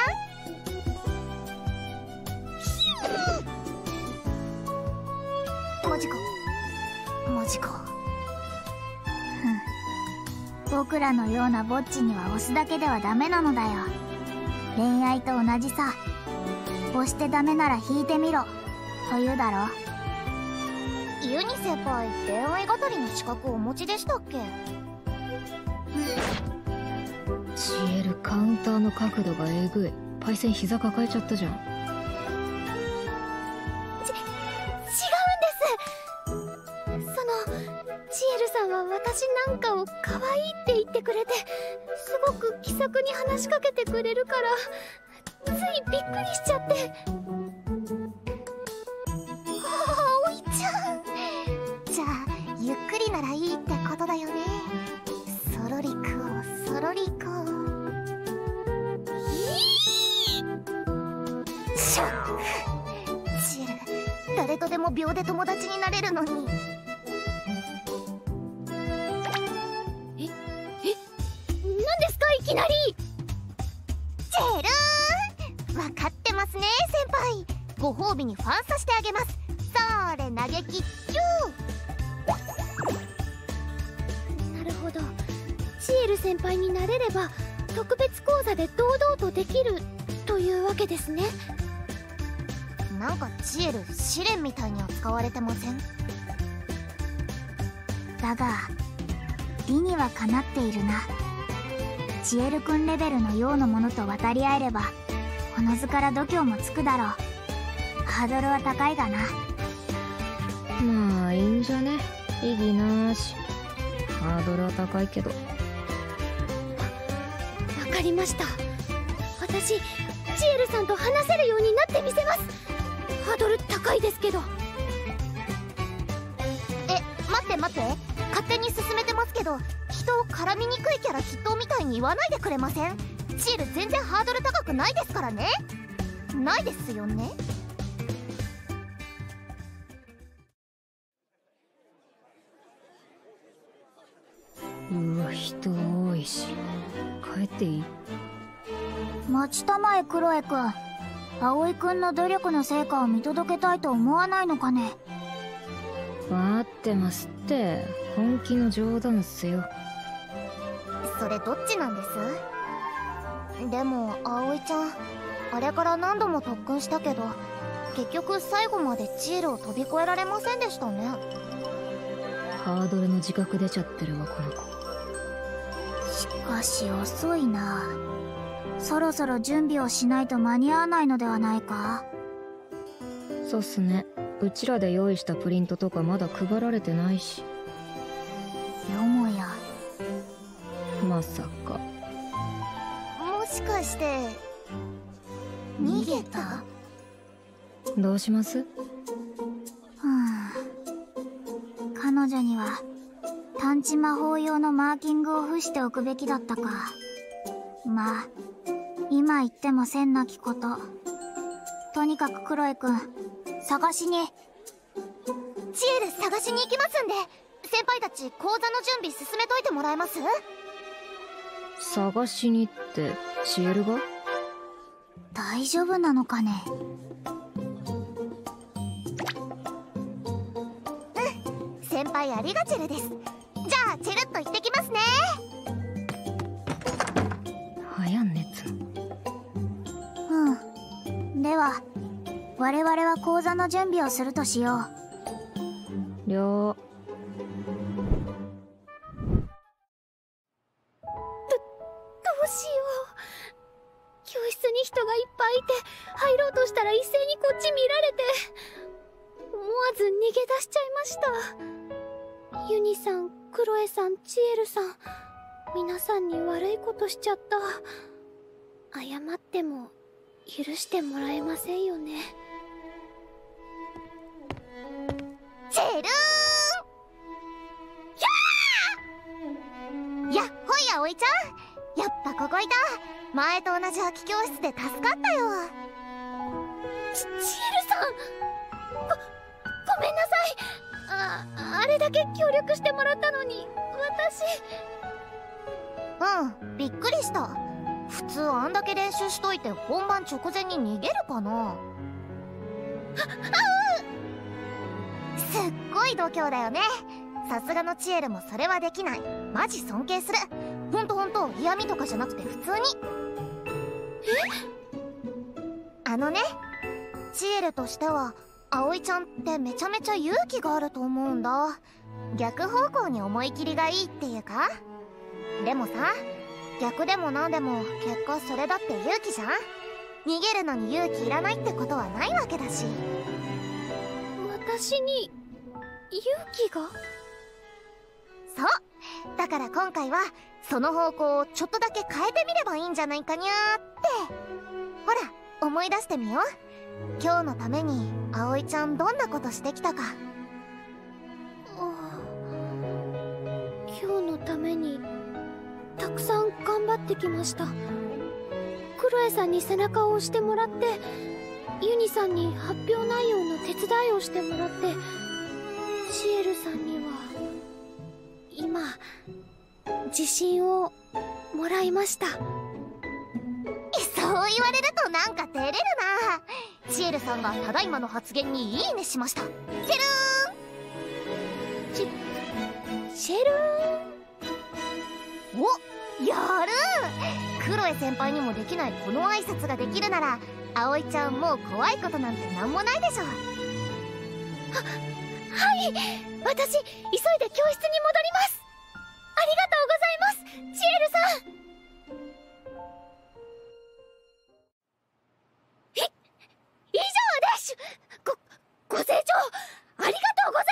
マジかマジか。 僕らのようなぼっちには押すだけではダメなのだよ。恋愛と同じさ。押してダメなら引いてみろと言うだろ。 ユニ先輩、恋愛語りの資格をお持ちでしたっけ？ チエルカウンターの角度がえぐい。パイセン膝抱えちゃったじゃん。 ち、違うんです。その、チエルさんは私なんかを可愛いって言ってくれて、すごく気さくに話しかけてくれるから、ついびっくりしちゃって。 葵ちゃん、じゃあゆっくりならいいってことだよね。そろりこそろりこ。しょっ、チエル、誰とでも秒で友達になれるのに。 え、え、何ですかいきなり。 チエルー、分かってますね先輩。ご褒美にファンさせてあげます。そーれ、投げキッキュなるほど。チエル先輩になれれば特別講座で堂々とできるというわけですね。 ー。なんかチエル試練みたいに扱われてません？ だが理にはかなっているな。チエルくんレベルのようなものと渡り合えればおのずから度胸もつくだろう。ハードルは高いがな。 まあいいんじゃね。意義なーし。ハードルは高いけど。 わかりました。私、チエルさんと話せるようになってみせます。ハードル高いですけど。 え、待って待って、勝手に進めてますけど、人を絡みにくいキャラ筆頭みたいに言わないでくれません？チエル全然ハードル高くないですからね。ないですよね。 うわ、人多いし。帰っていい？ 待ちたまえクロエくん。葵くんの努力の成果を見届けたいと思わないのかね。 待ってますって。本気の冗談っすよ。 それどっちなんです？でも葵ちゃん、あれから何度も特訓したけど、結局最後までチエルを飛び越えられませんでしたね。 ハードルの自覚出ちゃってるわこの子。 しかし遅いな。そろそろ準備をしないと間に合わないのではないか。 そうっすね。うちらで用意したプリントとかまだ配られてないし。 よもやまさか。 もしかして逃げた？ どうします？ うん、彼女には探知魔法用のマーキングを付しておくべきだったか。まあ今言ってもせんなきこと。とにかくクロエくん、探しに。 チエル探しに行きますんで、先輩たち講座の準備進めといてもらえます？ 探しにってチエルが？ 大丈夫なのかね。 うん、先輩ありがチェルです。じゃあチェルっと行ってきますね。 はやんねつの。 うん、では我々は講座の準備をするとしよう。了。ど、 どうしよう。教室に人がいっぱいいて、入ろうとしたら一斉にこっち見られて、思わず逃げ出しちゃいました。ユニさん、クロエさん、チエルさん、皆さんに悪いことしちゃった。謝っても許してもらえませんよね。 チェルーンやっほい葵ちゃん、やっぱここいた。前と同じ空き教室で助かったよ。 ち、チエルさん、ご、ごめんなさい。あ、あれだけ協力してもらったのに、 私。うん、びっくりした。普通あんだけ練習しといて本番直前に逃げるかな。あ、あうすっごい度胸だよね。さすがのチエルもそれはできない。マジ尊敬する。ほんとほんと嫌味とかじゃなくて普通に。え？あのね、チエルとしては葵ちゃんってめちゃめちゃ勇気があると思うんだ。逆方向に思い切りがいいっていうか。でもさ、逆でもなんでも結果それだって勇気じゃん。逃げるのに勇気いらないってことはないわけだし。 私に勇気が？ そう、だから今回はその方向をちょっとだけ変えてみればいいんじゃないかにゃーって。ほら思い出してみよう。今日のために葵ちゃんどんなことしてきたか。 ああ、今日のためにたくさん頑張ってきました。クロエさんに背中を押してもらって、ユニさんに発表内容の手伝いをしてもらって、シエルさんには今自信をもらいました。 そう言われるとなんか照れるな。シエルさんがただいまの発言にいいねしました。シェルーンシ、シェルーンお、やるー。クロエ先輩にもできないこの挨拶ができるなら、葵ちゃんもう怖いことなんてなんもないでしょ。は、 はい、私急いで教室に戻ります。ありがとうございます、チエルさん。い、以上です。ご、ご清聴ありがとうござい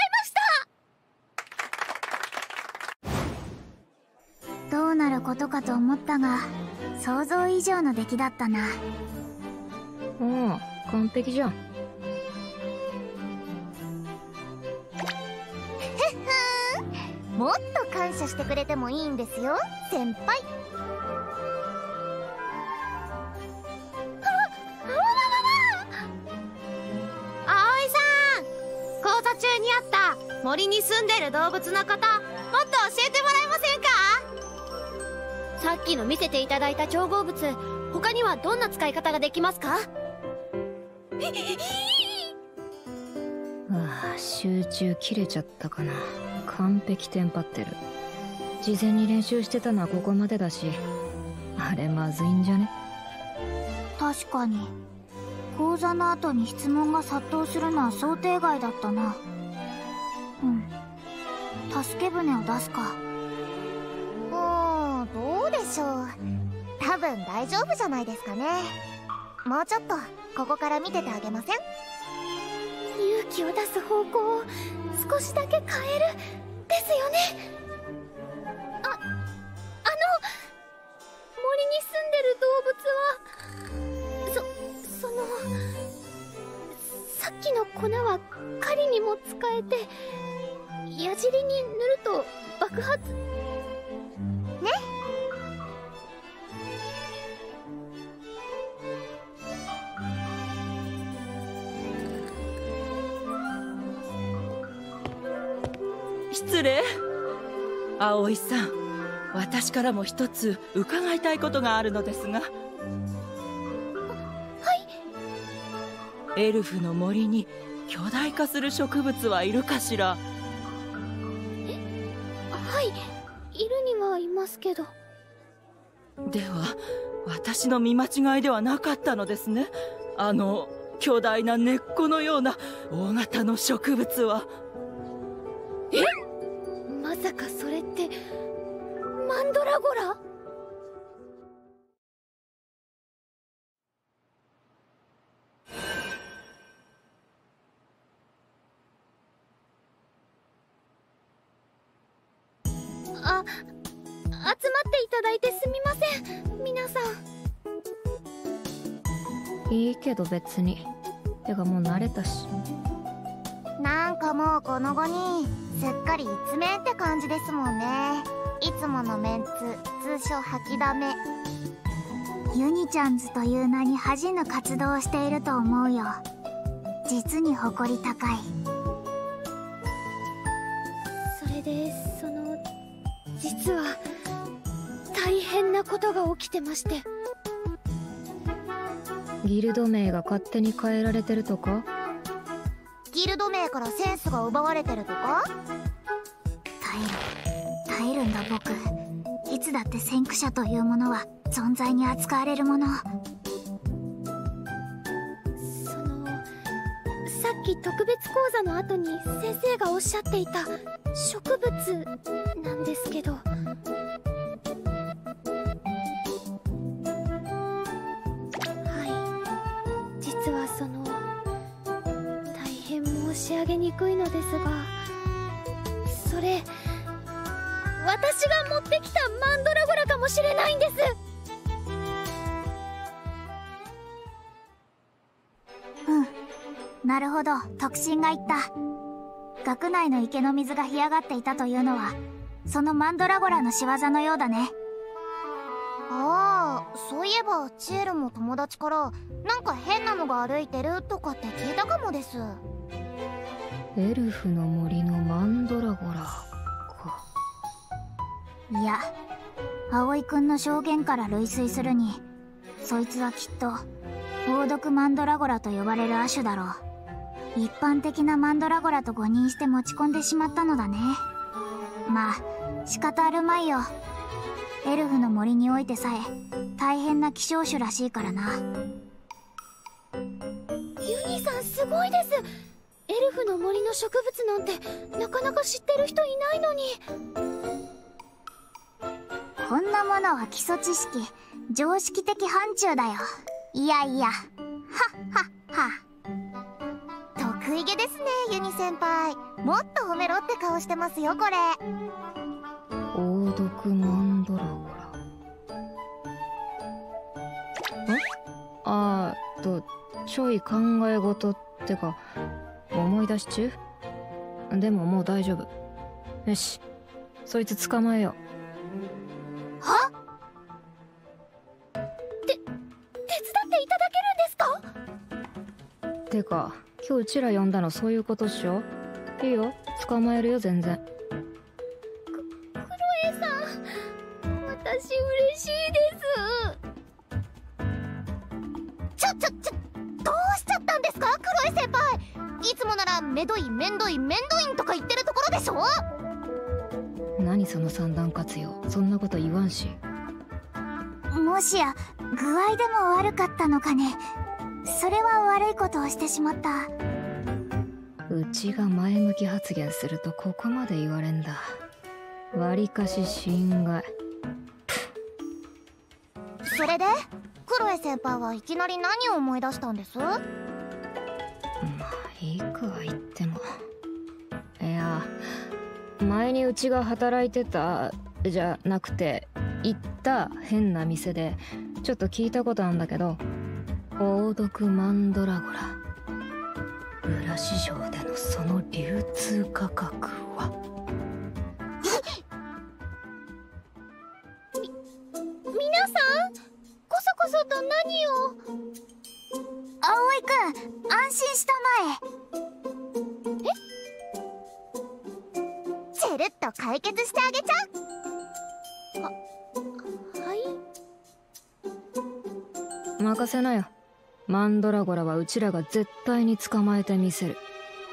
う。どうなることかと思ったが、想像以上の出来だったな。 おお、完璧じゃん。 ふふん、もっと感謝してくれてもいいんですよ、先輩。 葵さん、講座中にあった森に住んでる動物のこと、もっと教えてもらえませんか？さっきの見せていただいた超合物、他にはどんな使い方ができますか？ ああ、集中切れちゃったかな。完璧テンパってる。事前に練習してたのはここまでだし、あれまずいんじゃね？ 確かに講座の後に質問が殺到するのは想定外だったな。うん、助け舟を出すか。 うーん、どうでしょう。多分大丈夫じゃないですかね。もうちょっとここから見ててあげません？ 勇気を出す方向を少しだけ変えるですよね。あ、あの森に住んでる動物はそ、そのさっきの粉は狩りにも使えて、矢尻に塗ると爆発ね。 失礼。葵さん、私からも一つ伺いたいことがあるのですが。はい。エルフの森に巨大化する植物はいるかしら？ え、はい、いるにはいますけど。 では私の見間違いではなかったのですね。あの巨大な根っこのような大型の植物は。 え、まさかそれってマンドラゴラ？あ、集まっていただいてすみません、皆さん。 いいけど別に。てかもう慣れたし。 なんかもうこの後にすっかり一面って感じですもんね。いつものメンツ、通称吐きだめ。 ユニちゃんズという名に恥じぬ活動をしていると思うよ。実に誇り高い。 それでその実は大変なことが起きてまして。 ギルド名が勝手に変えられてるとか？ ギルド名からセンスが奪われてるとか？ 耐える耐えるんだ僕。いつだって先駆者というものは存在に扱われるもの。 そのさっき特別講座の後に先生がおっしゃっていた植物なんですけど。実はその大変申し上げにくいのですが、それ私が持ってきたマンドラゴラかもしれないんです。 うん、なるほど、特進が言った。学内の池の水が干上がっていたというのはそのマンドラゴラの仕業のようだね。 ああ、そういえばチエルも友達からなんか変なのが歩いてるとかって聞いたかもです。 エルフの森のマンドラゴラか。 いや、葵くんの証言から類推するに、そいつはきっと猛毒マンドラゴラと呼ばれる亜種だろう。一般的なマンドラゴラと誤認して持ち込んでしまったのだね。まあ仕方あるまいよ。エルフの森においてさえ大変な希少種らしいからな。 ユニさんすごいです。エルフの森の植物なんてなかなか知ってる人いないのに。 こんなものは基礎知識、常識的範疇だよ。いやいや、はっはっは。 得意げですね、ユニ先輩。もっと褒めろって顔してますよ、これ。 猛毒マンドラゴラ。ん？あーと、ちょい考え事ってか、思い出し中？でももう大丈夫。よし、そいつ捕まえよう。 は？ て、手伝っていただけるんですか？ てか、今日うちら呼んだのそういうことっしょ？いいよ、捕まえるよ全然。 私嬉しいです。 ちょちょちょどうしちゃったんですか、クロエ先輩。いつもならめどいめんどいめんどいんとか言ってるところでしょ。 何その三段活用、そんなこと言わんし。 もしや具合でも悪かったのかね。それは悪いことをしてしまった。 うちが前向き発言するとここまで言われんだ。わりかし心外。 それでクロエ先輩はいきなり何を思い出したんです？まあいいか言っても。いや、前にうちが働いてたじゃなくて行った変な店でちょっと聞いたことあるんだけど、猛毒マンドラゴラ、裏市場でのその流通価格は皆さん、こそこそと何を。 葵くん、安心したまえ。 え？チェルっと解決してあげちゃう。 は、はい。 任せなよ。マンドラゴラはうちらが絶対に捕まえてみせる。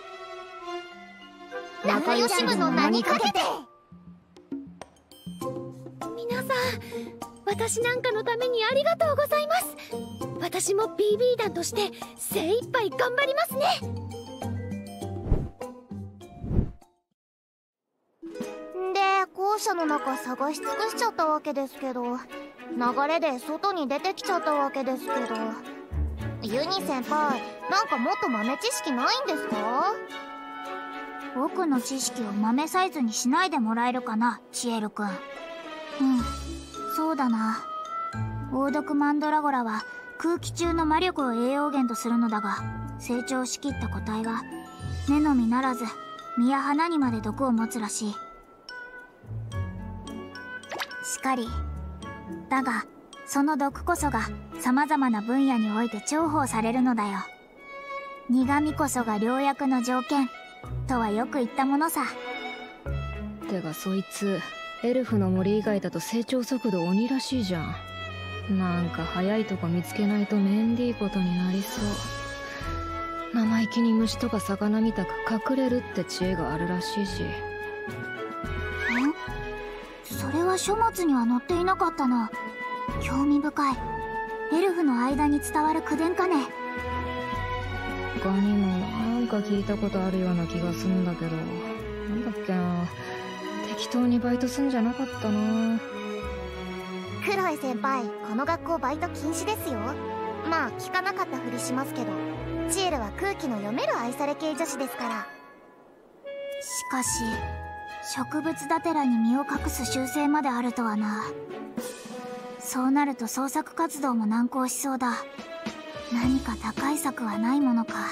仲良し部の名にかけて。 皆さん、 私なんかのためにありがとうございます。私も ビービー 団として精一杯頑張りますね。 で、校舎の中探し尽くしちゃったわけですけど、流れで外に出てきちゃったわけですけど、ユニ先輩、なんかもっと豆知識ないんですか？ 僕の知識を豆サイズにしないでもらえるかな、チエル君。うん、そうだな。黄毒マンドラゴラは空気中の魔力を栄養源とするのだが、成長しきった個体は根のみならず実や花にまで毒を持つらしい。しかりだが、その毒こそが様々な分野において重宝されるのだよ。苦味こそが良薬の条件とはよく言ったものさ。 てかそいつエルフの森以外だと成長速度鬼らしいじゃん。なんか早いとこ見つけないとメンディーことになりそう。生意気に虫とか魚みたく隠れるって知恵があるらしいし。ん？ それは書物には載っていなかったな。興味深い。エルフの間に伝わる口伝かね。 他にもなんか聞いたことあるような気がするんだけど、なんだっけな。適当にバイトすんじゃなかったな。 クロエ先輩、この学校バイト禁止ですよ。まあ聞かなかったふりしますけど、チエルは空気の読める愛され系女子ですから。 しかし植物だてらに身を隠す習性まであるとはな。そうなると創作活動も難航しそうだ。何か高い策はないものか。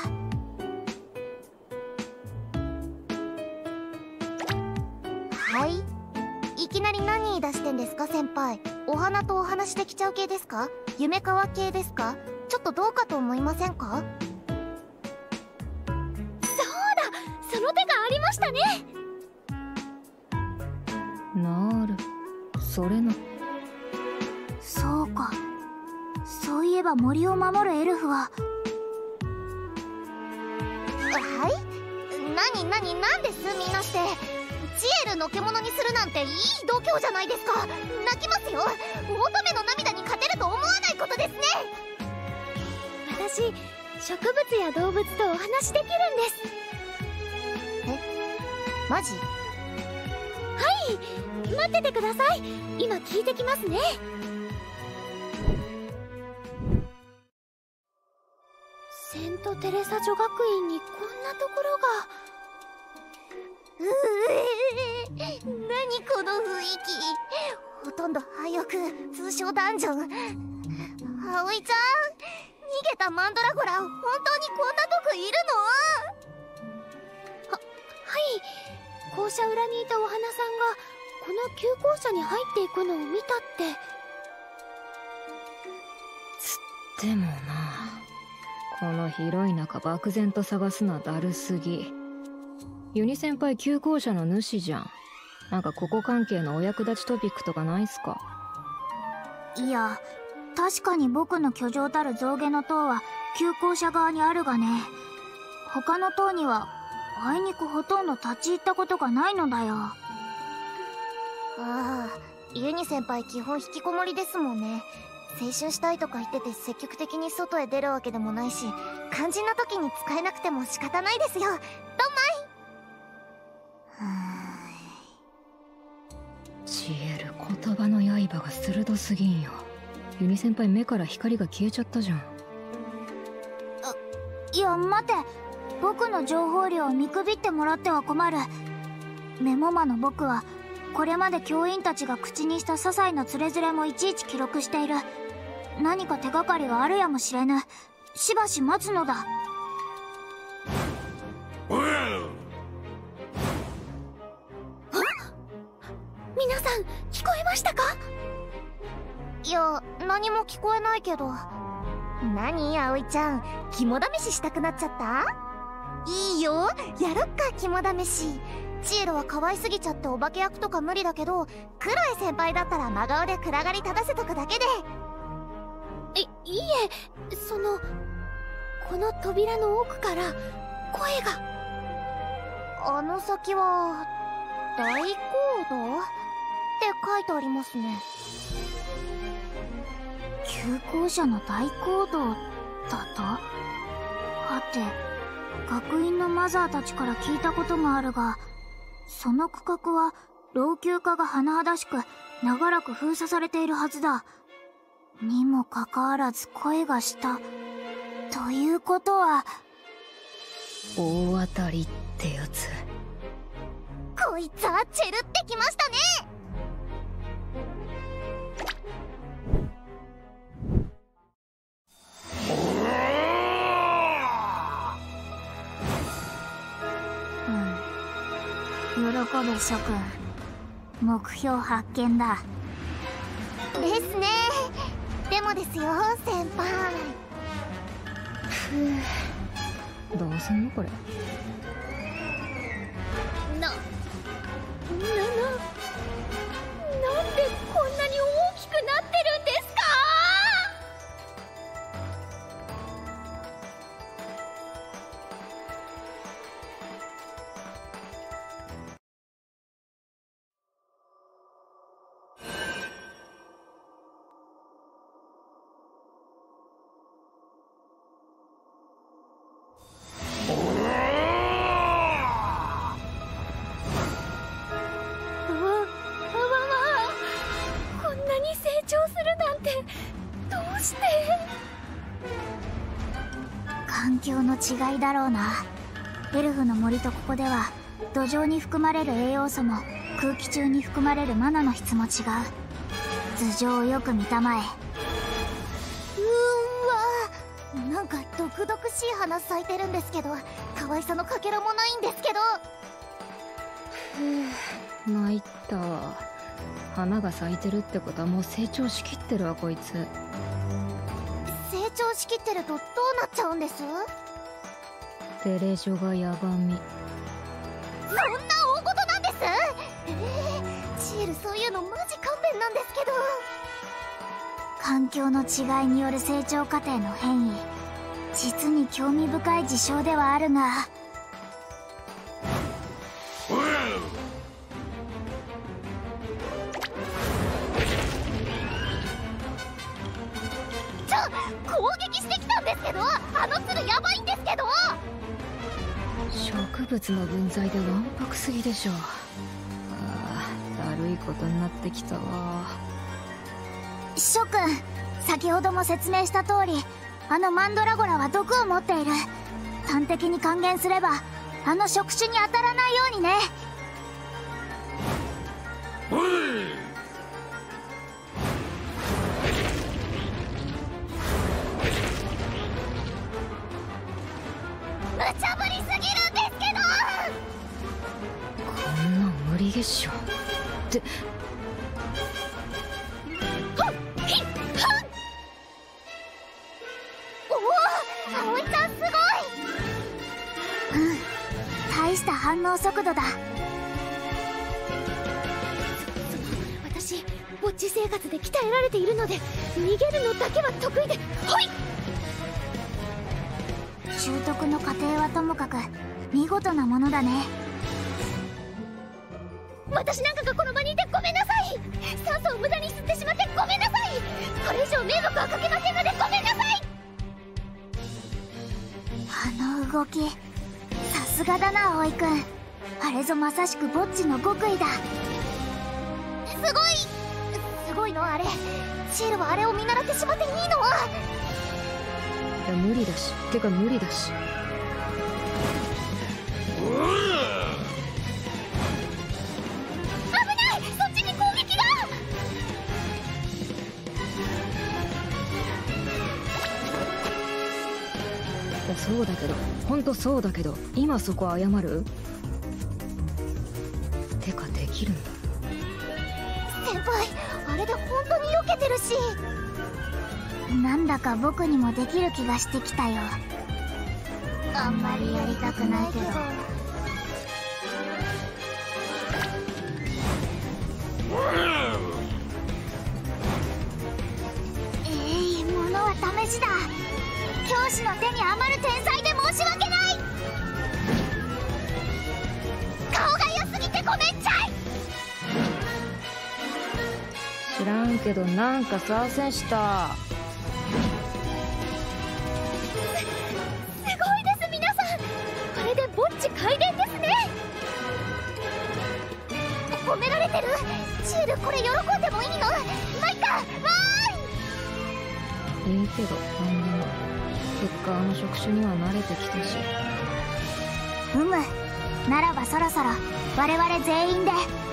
はい、いきなり何言い出してんですか先輩。お花とお話できちゃう系ですか？夢川系ですか？ちょっとどうかと思いませんか？ そうだ、その手がありましたね。 なる、それの。 そうか、そういえば森を守るエルフは。 はい？何何何ですみんなして。チエルの獣にするなんていい度胸じゃないですか。泣きますよ。乙女の涙に勝てると思わないことですね。 私、植物や動物とお話できるんです。 え、マジ？ はい、待っててください。今聞いてきますね。セントテレサ女学院にこんなところが。 うえー、何この雰囲気。ほとんど廃屋、通称ダンジョン。葵ちゃん、逃げたマンドラゴラ、本当にこんなとこいるの？ は、はい。校舎裏にいたお花さんがこの旧校舎に入っていくのを見たって。 つってもな、この広い中漠然と探すのはだるすぎ。ユニ先輩旧校舎の主じゃん。なんかここ関係のお役立ちトピックとかないっすか？ いや、確かに僕の居城たる象牙の塔は旧校舎側にあるがね。他の塔にはあいにくほとんど立ち入ったことがないのだよ。 ああ、ユニ先輩基本引きこもりですもんね。青春したいとか言ってて積極的に外へ出るわけでもないし、肝心な時に使えなくても仕方ないですよ。ドンマイ。 チエル、言葉の刃が鋭すぎんよ。ユニ先輩目から光が消えちゃったじゃん。 いや待て、僕の情報量を見くびってもらっては困る。メモ魔の僕はこれまで教員たちが口にした些細なつれづれもいちいち記録している。何か手がかりがあるやもしれぬ。しばし待つのだ。 皆さん聞こえましたか？ いや、何も聞こえないけど。何葵ちゃん、肝試ししたくなっちゃった？いいよ、やろっか肝試し。チエルは可愛すぎちゃってお化け役とか無理だけど、クロエ先輩だったら真顔で暗がり立たせとくだけで。 い、いいえ、そのこの扉の奥から声が。 あの先は大講堂って書いてありますね。 旧校舎の大講堂だと。はて、学院のマザーたちから聞いたことがあるが、その区画は老朽化が甚だしく長らく封鎖されているはずだ。にもかかわらず声がした。ということは大当たりってやつ。 こいつはチェルってきましたね。 喜べ諸君、目標発見だ。 ですね。でもですよ先輩。 ふう、どうすんのこれ。 な、な、な、なんでこんなに大きくなってるんですか？ 環境の違いだろうな。エルフの森とここでは土壌に含まれる栄養素も空気中に含まれるマナの質も違う。頭上をよく見たまえ。 うーんわ、なんか毒々しい花咲いてるんですけど、可愛さのかけらもないんですけど。 ふう、参ったわ。花が咲いてるってことはもう成長しきってるわこいつ。 成長しきってるとどうなっちゃうんです？ テレジョがヤバみ。 そんな大事なんです？えー、シールそういうのマジ勘弁なんですけど。 環境の違いによる成長過程の変異、実に興味深い事象ではあるが、 ちょ、攻撃してきたんですけど、あの鶴ヤバいんですけど。 植物の分際でわんぱくすぎでしょ。ああ、だるいことになってきたわ。 諸君、先ほども説明した通り、あのマンドラゴラは毒を持っている。端的に還元すればあの触手に当たらないようにね。 無茶ぶりすぎるんですけど。 こんなん無理でしょ。っておお、葵ちゃんすごい。 うん、大した反応速度だ。 私、ぼっち生活で鍛えられているので逃げるのだけは得意で。ほい。 習得の過程はともかく見事なものだね。 私なんかがこの場にいてごめんなさい。酸素を無駄に吸ってしまってごめんなさい。これ以上迷惑はかけませんのでごめんなさい。 あの動き、さすがだな葵くん。あれぞまさしくボッチの極意だ。 すごいすごいのあれ。シールはあれを見習ってしまっていいの？ いや無理だし、てか無理だし。 危ない、そっちに攻撃が。 そうだけど、ほんとそうだけど、今そこ謝る？てかできるんだ。 先輩、あれで本当に避けてるし。 なんだか僕にもできる気がしてきたよ。あんまりやりたくないけど。えい、ものは試しだ。教師の手に余る天才で申し訳ない。顔が良すぎてごめんちゃい。 知らんけどなんか参戦した。 帯電ですね。 褒められてる。シエル、これ喜んでもいいの？まいっか、わーい。いいけどなんでも結果あの職種には慣れてきたし。 うむ。ならばそろそろ我々全員で。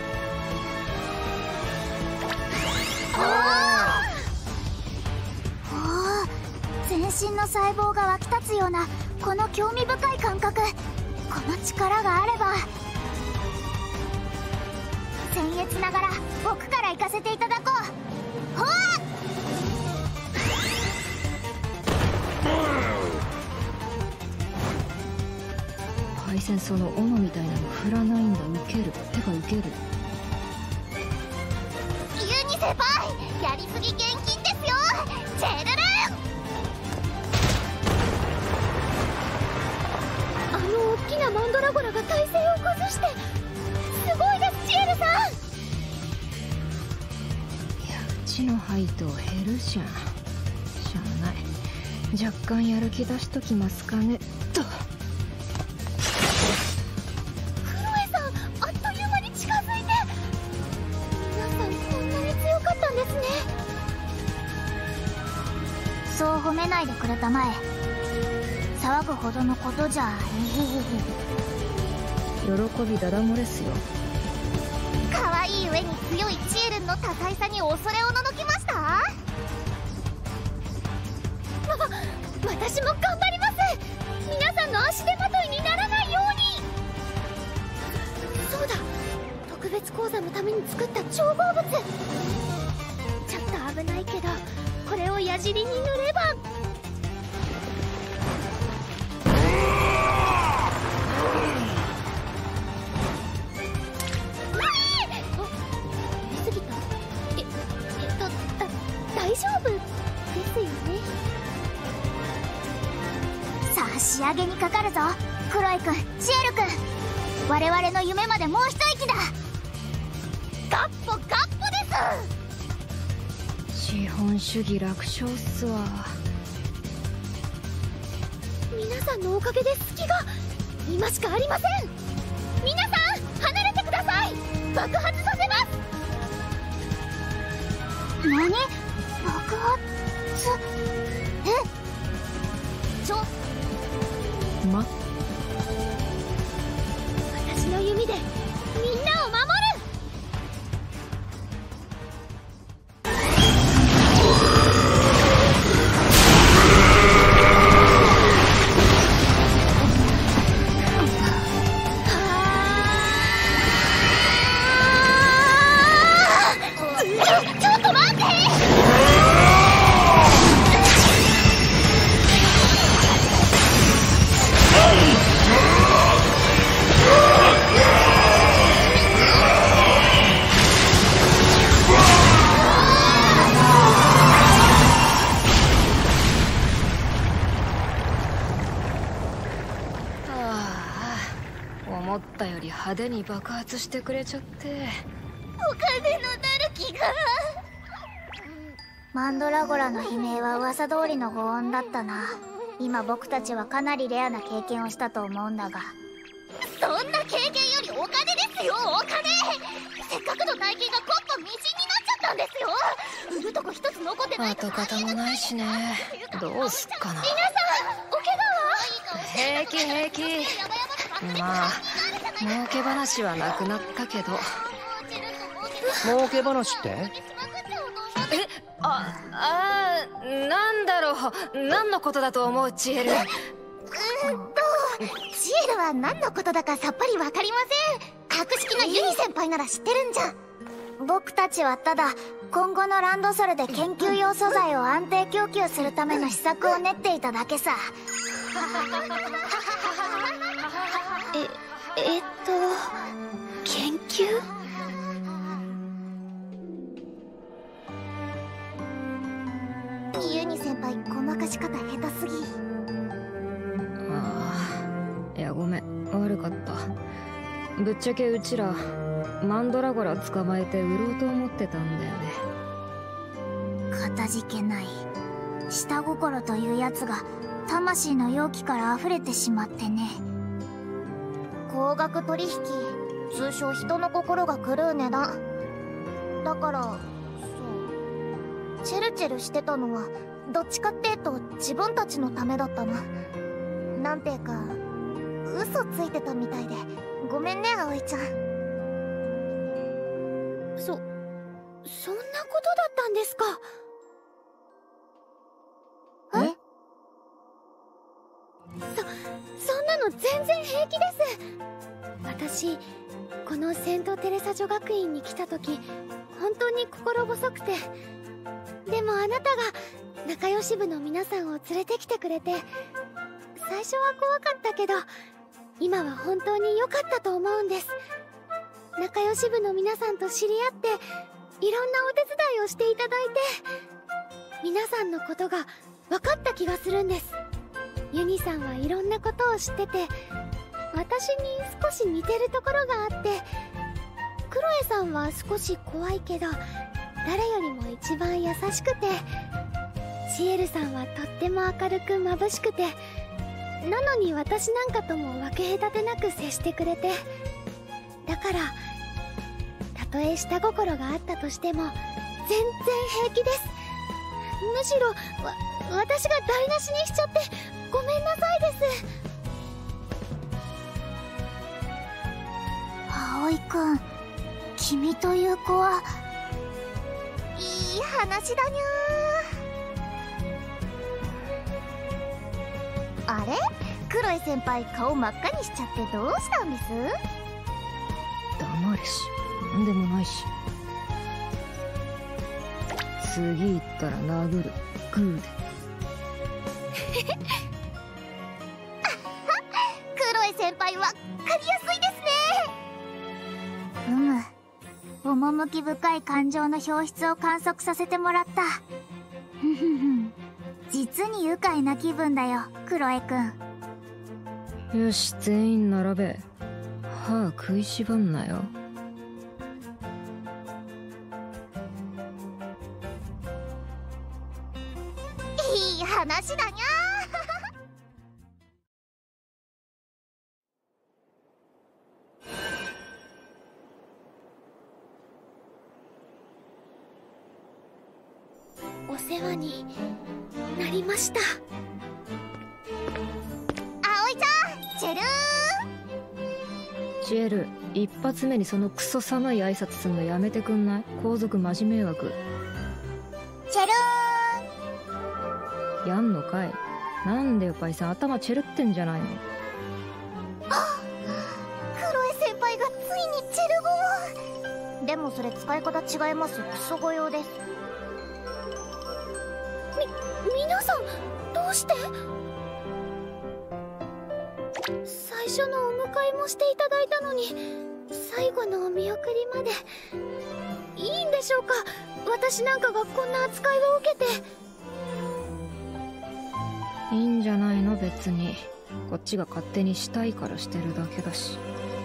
おお、全身の細胞が湧き立つようなこの興味深い感覚。この力があれば。僭越ながら僕から行かせていただこう。ほわっ。 パイセン、その斧みたいなの振らないんだ。受ける。手が受ける。 ユニ先輩、やりすぎ厳禁ですよ。チェルルン。 あの大きなマンドラゴラが体勢を崩して、すごいです、チエルさん。いや、 うちの配当減るじゃん。しゃあない。若干やる気出しときますかねと。 クロエさん、あっという間に近づいて。皆さんこんなに強かったんですね。 そう褒めないでくれたまえ。騒ぐほどのことじゃ。 喜びだだ漏れっすよ。 可愛い上に強いチエルンの多彩さに恐れおののきました。わ、 私も頑張ります。皆さんの足手まといにならないように。そうだ、特別講座のために作った超合物。ちょっと危ないけど、これを矢尻に塗れば。大丈夫ですよね。 さあ仕上げにかかるぞ。クロエ君、シエル君、我々の夢までもう一息だ。 ガッポガッポです。資本主義楽勝っすわ。 皆さんのおかげで隙が今しかありません。皆さん離れてください。爆発させます。 何？爆発？ え？ちょま、 私の弓でみんなを守る。 ちょっと待って。 思ったより派手に爆発してくれちゃって。 お金のなる気が。 マンドラゴラの悲鳴は噂通りのご恩だったな。今僕たちはかなりレアな経験をしたと思うんだが。 そんな経験よりお金ですよ、お金。せっかくの大金がコッパみじんになっちゃったんですよ。売るとこ一つ残ってない。 跡形もないしね。どうすっかな。 皆さんお怪我は？平気平気。まあ儲け話はなくなったけど。 儲け話って？ え、あ、あー、なんだろう。何のことだと思う、チエル。 うーんとチエルは何のことだかさっぱりわかりません。格式のユニ先輩なら知ってるんじゃ。 僕たちはただ今後のランドソルで研究用素材を安定供給するための施策を練っていただけさ。 え、えっと研究？ ユニ先輩ごまかし方下手すぎ。 ああ、いやごめん、悪かった。ぶっちゃけうちらマンドラゴラ捕まえて売ろうと思ってたんだよね。 かたじけない。下心というやつが魂の容器から溢れてしまってね。 高額取引、通称人の心が狂う値段だから、そうチェルチェルしてたのはどっちかっていうと自分たちのためだったな。なんていうか嘘ついてたみたいでごめんね葵ちゃん。 そそんなことだったんですか。 え？ そそんなの全然平気です。私このセントテレサ女学院に来た時本当に心細くて、でもあなたが仲良し部の皆さんを連れてきてくれて、最初は怖かったけど今は本当に良かったと思うんです。仲良し部の皆さんと知り合っていろんなお手伝いをしていただいて、皆さんのことが分かった気がするんです。ユニさんはいろんなことを知ってて私に少し似てるところがあって、クロエさんは少し怖いけど誰よりも一番優しくて、シエルさんはとっても明るく眩しくて、なのに私なんかとも分け隔てなく接してくれて、だからたとえ下心があったとしても全然平気です。むしろわ私が台無しにしちゃってごめんなさいです。 葵くん、君という子はいい話だにゃー。あれクロエ先輩顔真っ赤にしちゃってどうしたんです？ 黙るしなんでもないし。次行ったら殴るグーで。 クロエ先輩はかりやすいですね。 うむ、趣深い感情の表出を観測させてもらった。ふふふ、実に愉快な気分だよクロエくん。 よし全員並べ。歯食いしばんなよ。 いい話だにゃお世話になりました。 葵ちゃん、チェルチエル、一発目にそのクソ寒い挨拶すんのやめてくんない？皇族マジ迷惑。 チェルやんのかい。なんでよパイセン、頭チェルってんじゃないの？ あ、クロエ先輩がついにチェル語を。でもそれ使い方違います。クソ語用です。 み皆さんどうして？最初のお迎えもしていただいたのに最後のお見送りまでいいんでしょうか？私なんかがこんな扱いを受けて。 いいんじゃないの別に。こっちが勝手にしたいからしてるだけだし。 そう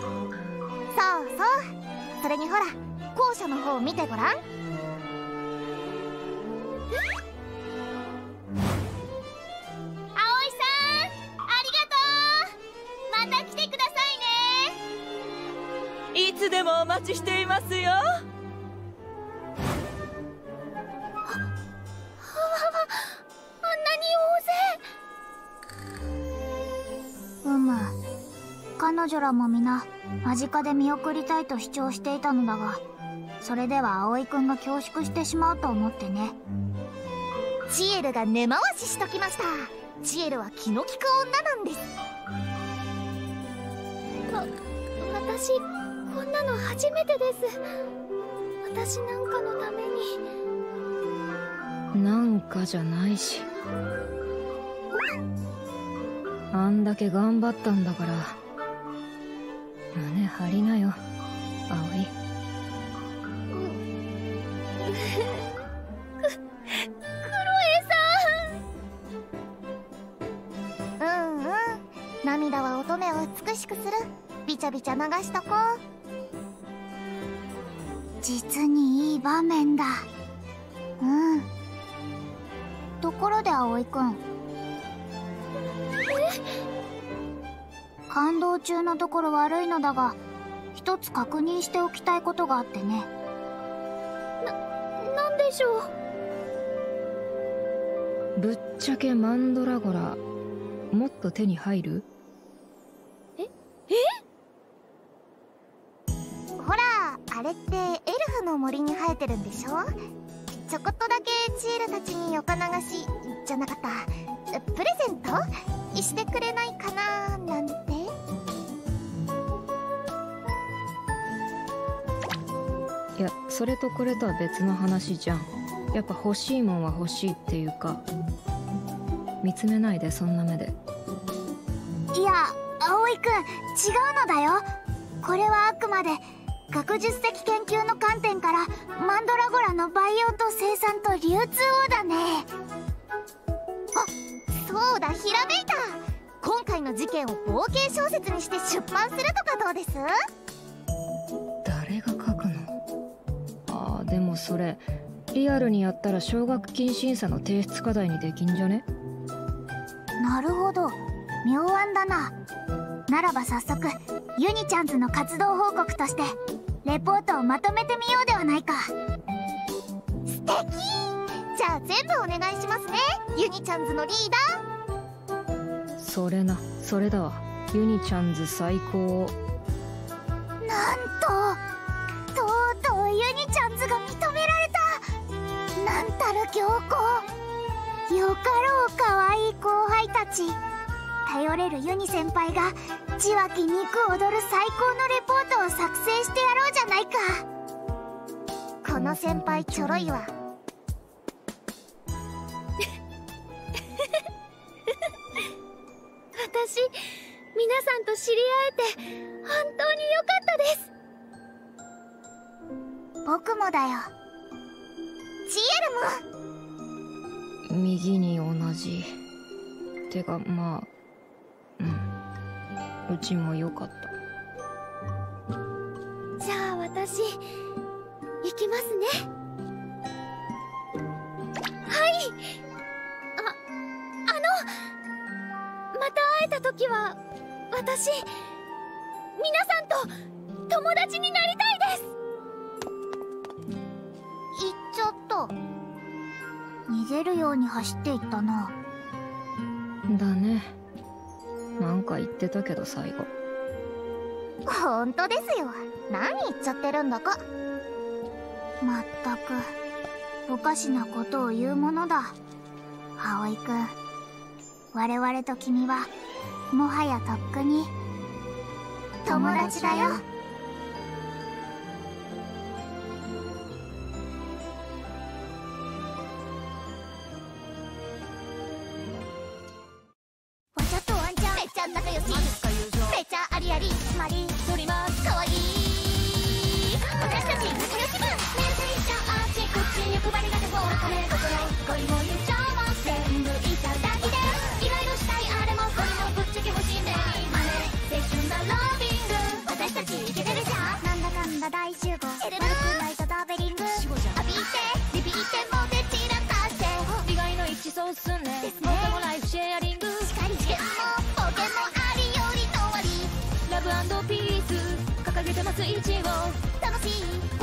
そう、それにほら校舎の方を見てごらん。 いつでもお待ちしていますよ。 あんなに大勢。 うむ、彼女らも皆間近で見送りたいと主張していたのだが、それでは葵くんが恐縮してしまうと思ってね。 チエルが根回ししときました。チエルは気の利く女なんです。 わ私こんなの初めてです。私なんかのために。 なんかじゃないし、あんだけ頑張ったんだから胸張りなよ葵。 ククロエさん。 うんうん、涙は乙女を美しくする。ビチャビチャ流しとこう。 実にいい場面だ。うん。ところで葵くん、 感動中のところ悪いのだが、一つ確認しておきたいことがあってね。 な、なんでしょう。ぶっちゃけマンドラゴラもっと手に入る？ え？え？ ほら、あれってエルフの森に生えてるんでしょ。ちょこっとだけチエルたちに横流しじゃなかった、プレゼントしてくれないかななんて。 いや、それとこれとは別の話じゃん。やっぱ欲しいもんは欲しいっていうか、見つめないでそんな目で。 いや、葵くん、違うのだよ。これはあくまで学術的研究の観点からマンドラゴラの培養と生産と流通をだね。 あ、そうだ、ひらめいた。今回の事件を冒険小説にして出版するとかどうです？ 誰が書くの？あー、でもそれリアルにやったら奨学金審査の提出課題にできんじゃね？ なるほど、妙案だな。ならば早速ユニちゃんズの活動報告としてレポートをまとめてみようではないか。 素敵。じゃあ全部お願いしますね、ユニちゃんズのリーダー。それな、それだわ。ユニちゃんズ最高。 なんととうとうユニちゃんズが認められた。なんたる強行。よかろう、かわいい後輩たち。頼れるユニ先輩が血湧き肉躍る最高のレポートを作成してやろうじゃないか。 この先輩ちょろいわ。 私、皆さんと知り合えて本当に良かったです。 僕もだよ。 チエルも。 右に同じ。てかまあ、うん、うちも良かった。 じゃあ私行きますね。はい。あ、あのまた会えた時は私皆さんと友達になりたいです。 行っちゃった。 逃げるように走っていったな。 だね。なんか言ってたけど最後。 本当ですよ。何言っちゃってるんだか。 まったくおかしなことを言うものだ。葵くん、我々と君はもはやとっくに友達だよ。大集合、悪くないとダベリング、浴びてリピーてもで散らかせ、 意外の一致そうっすね。 ですね。 もっともライフシェアリング、 しかりしてもポケモンありよりの割、 ラブ&ピース掲げてます一応、 楽しい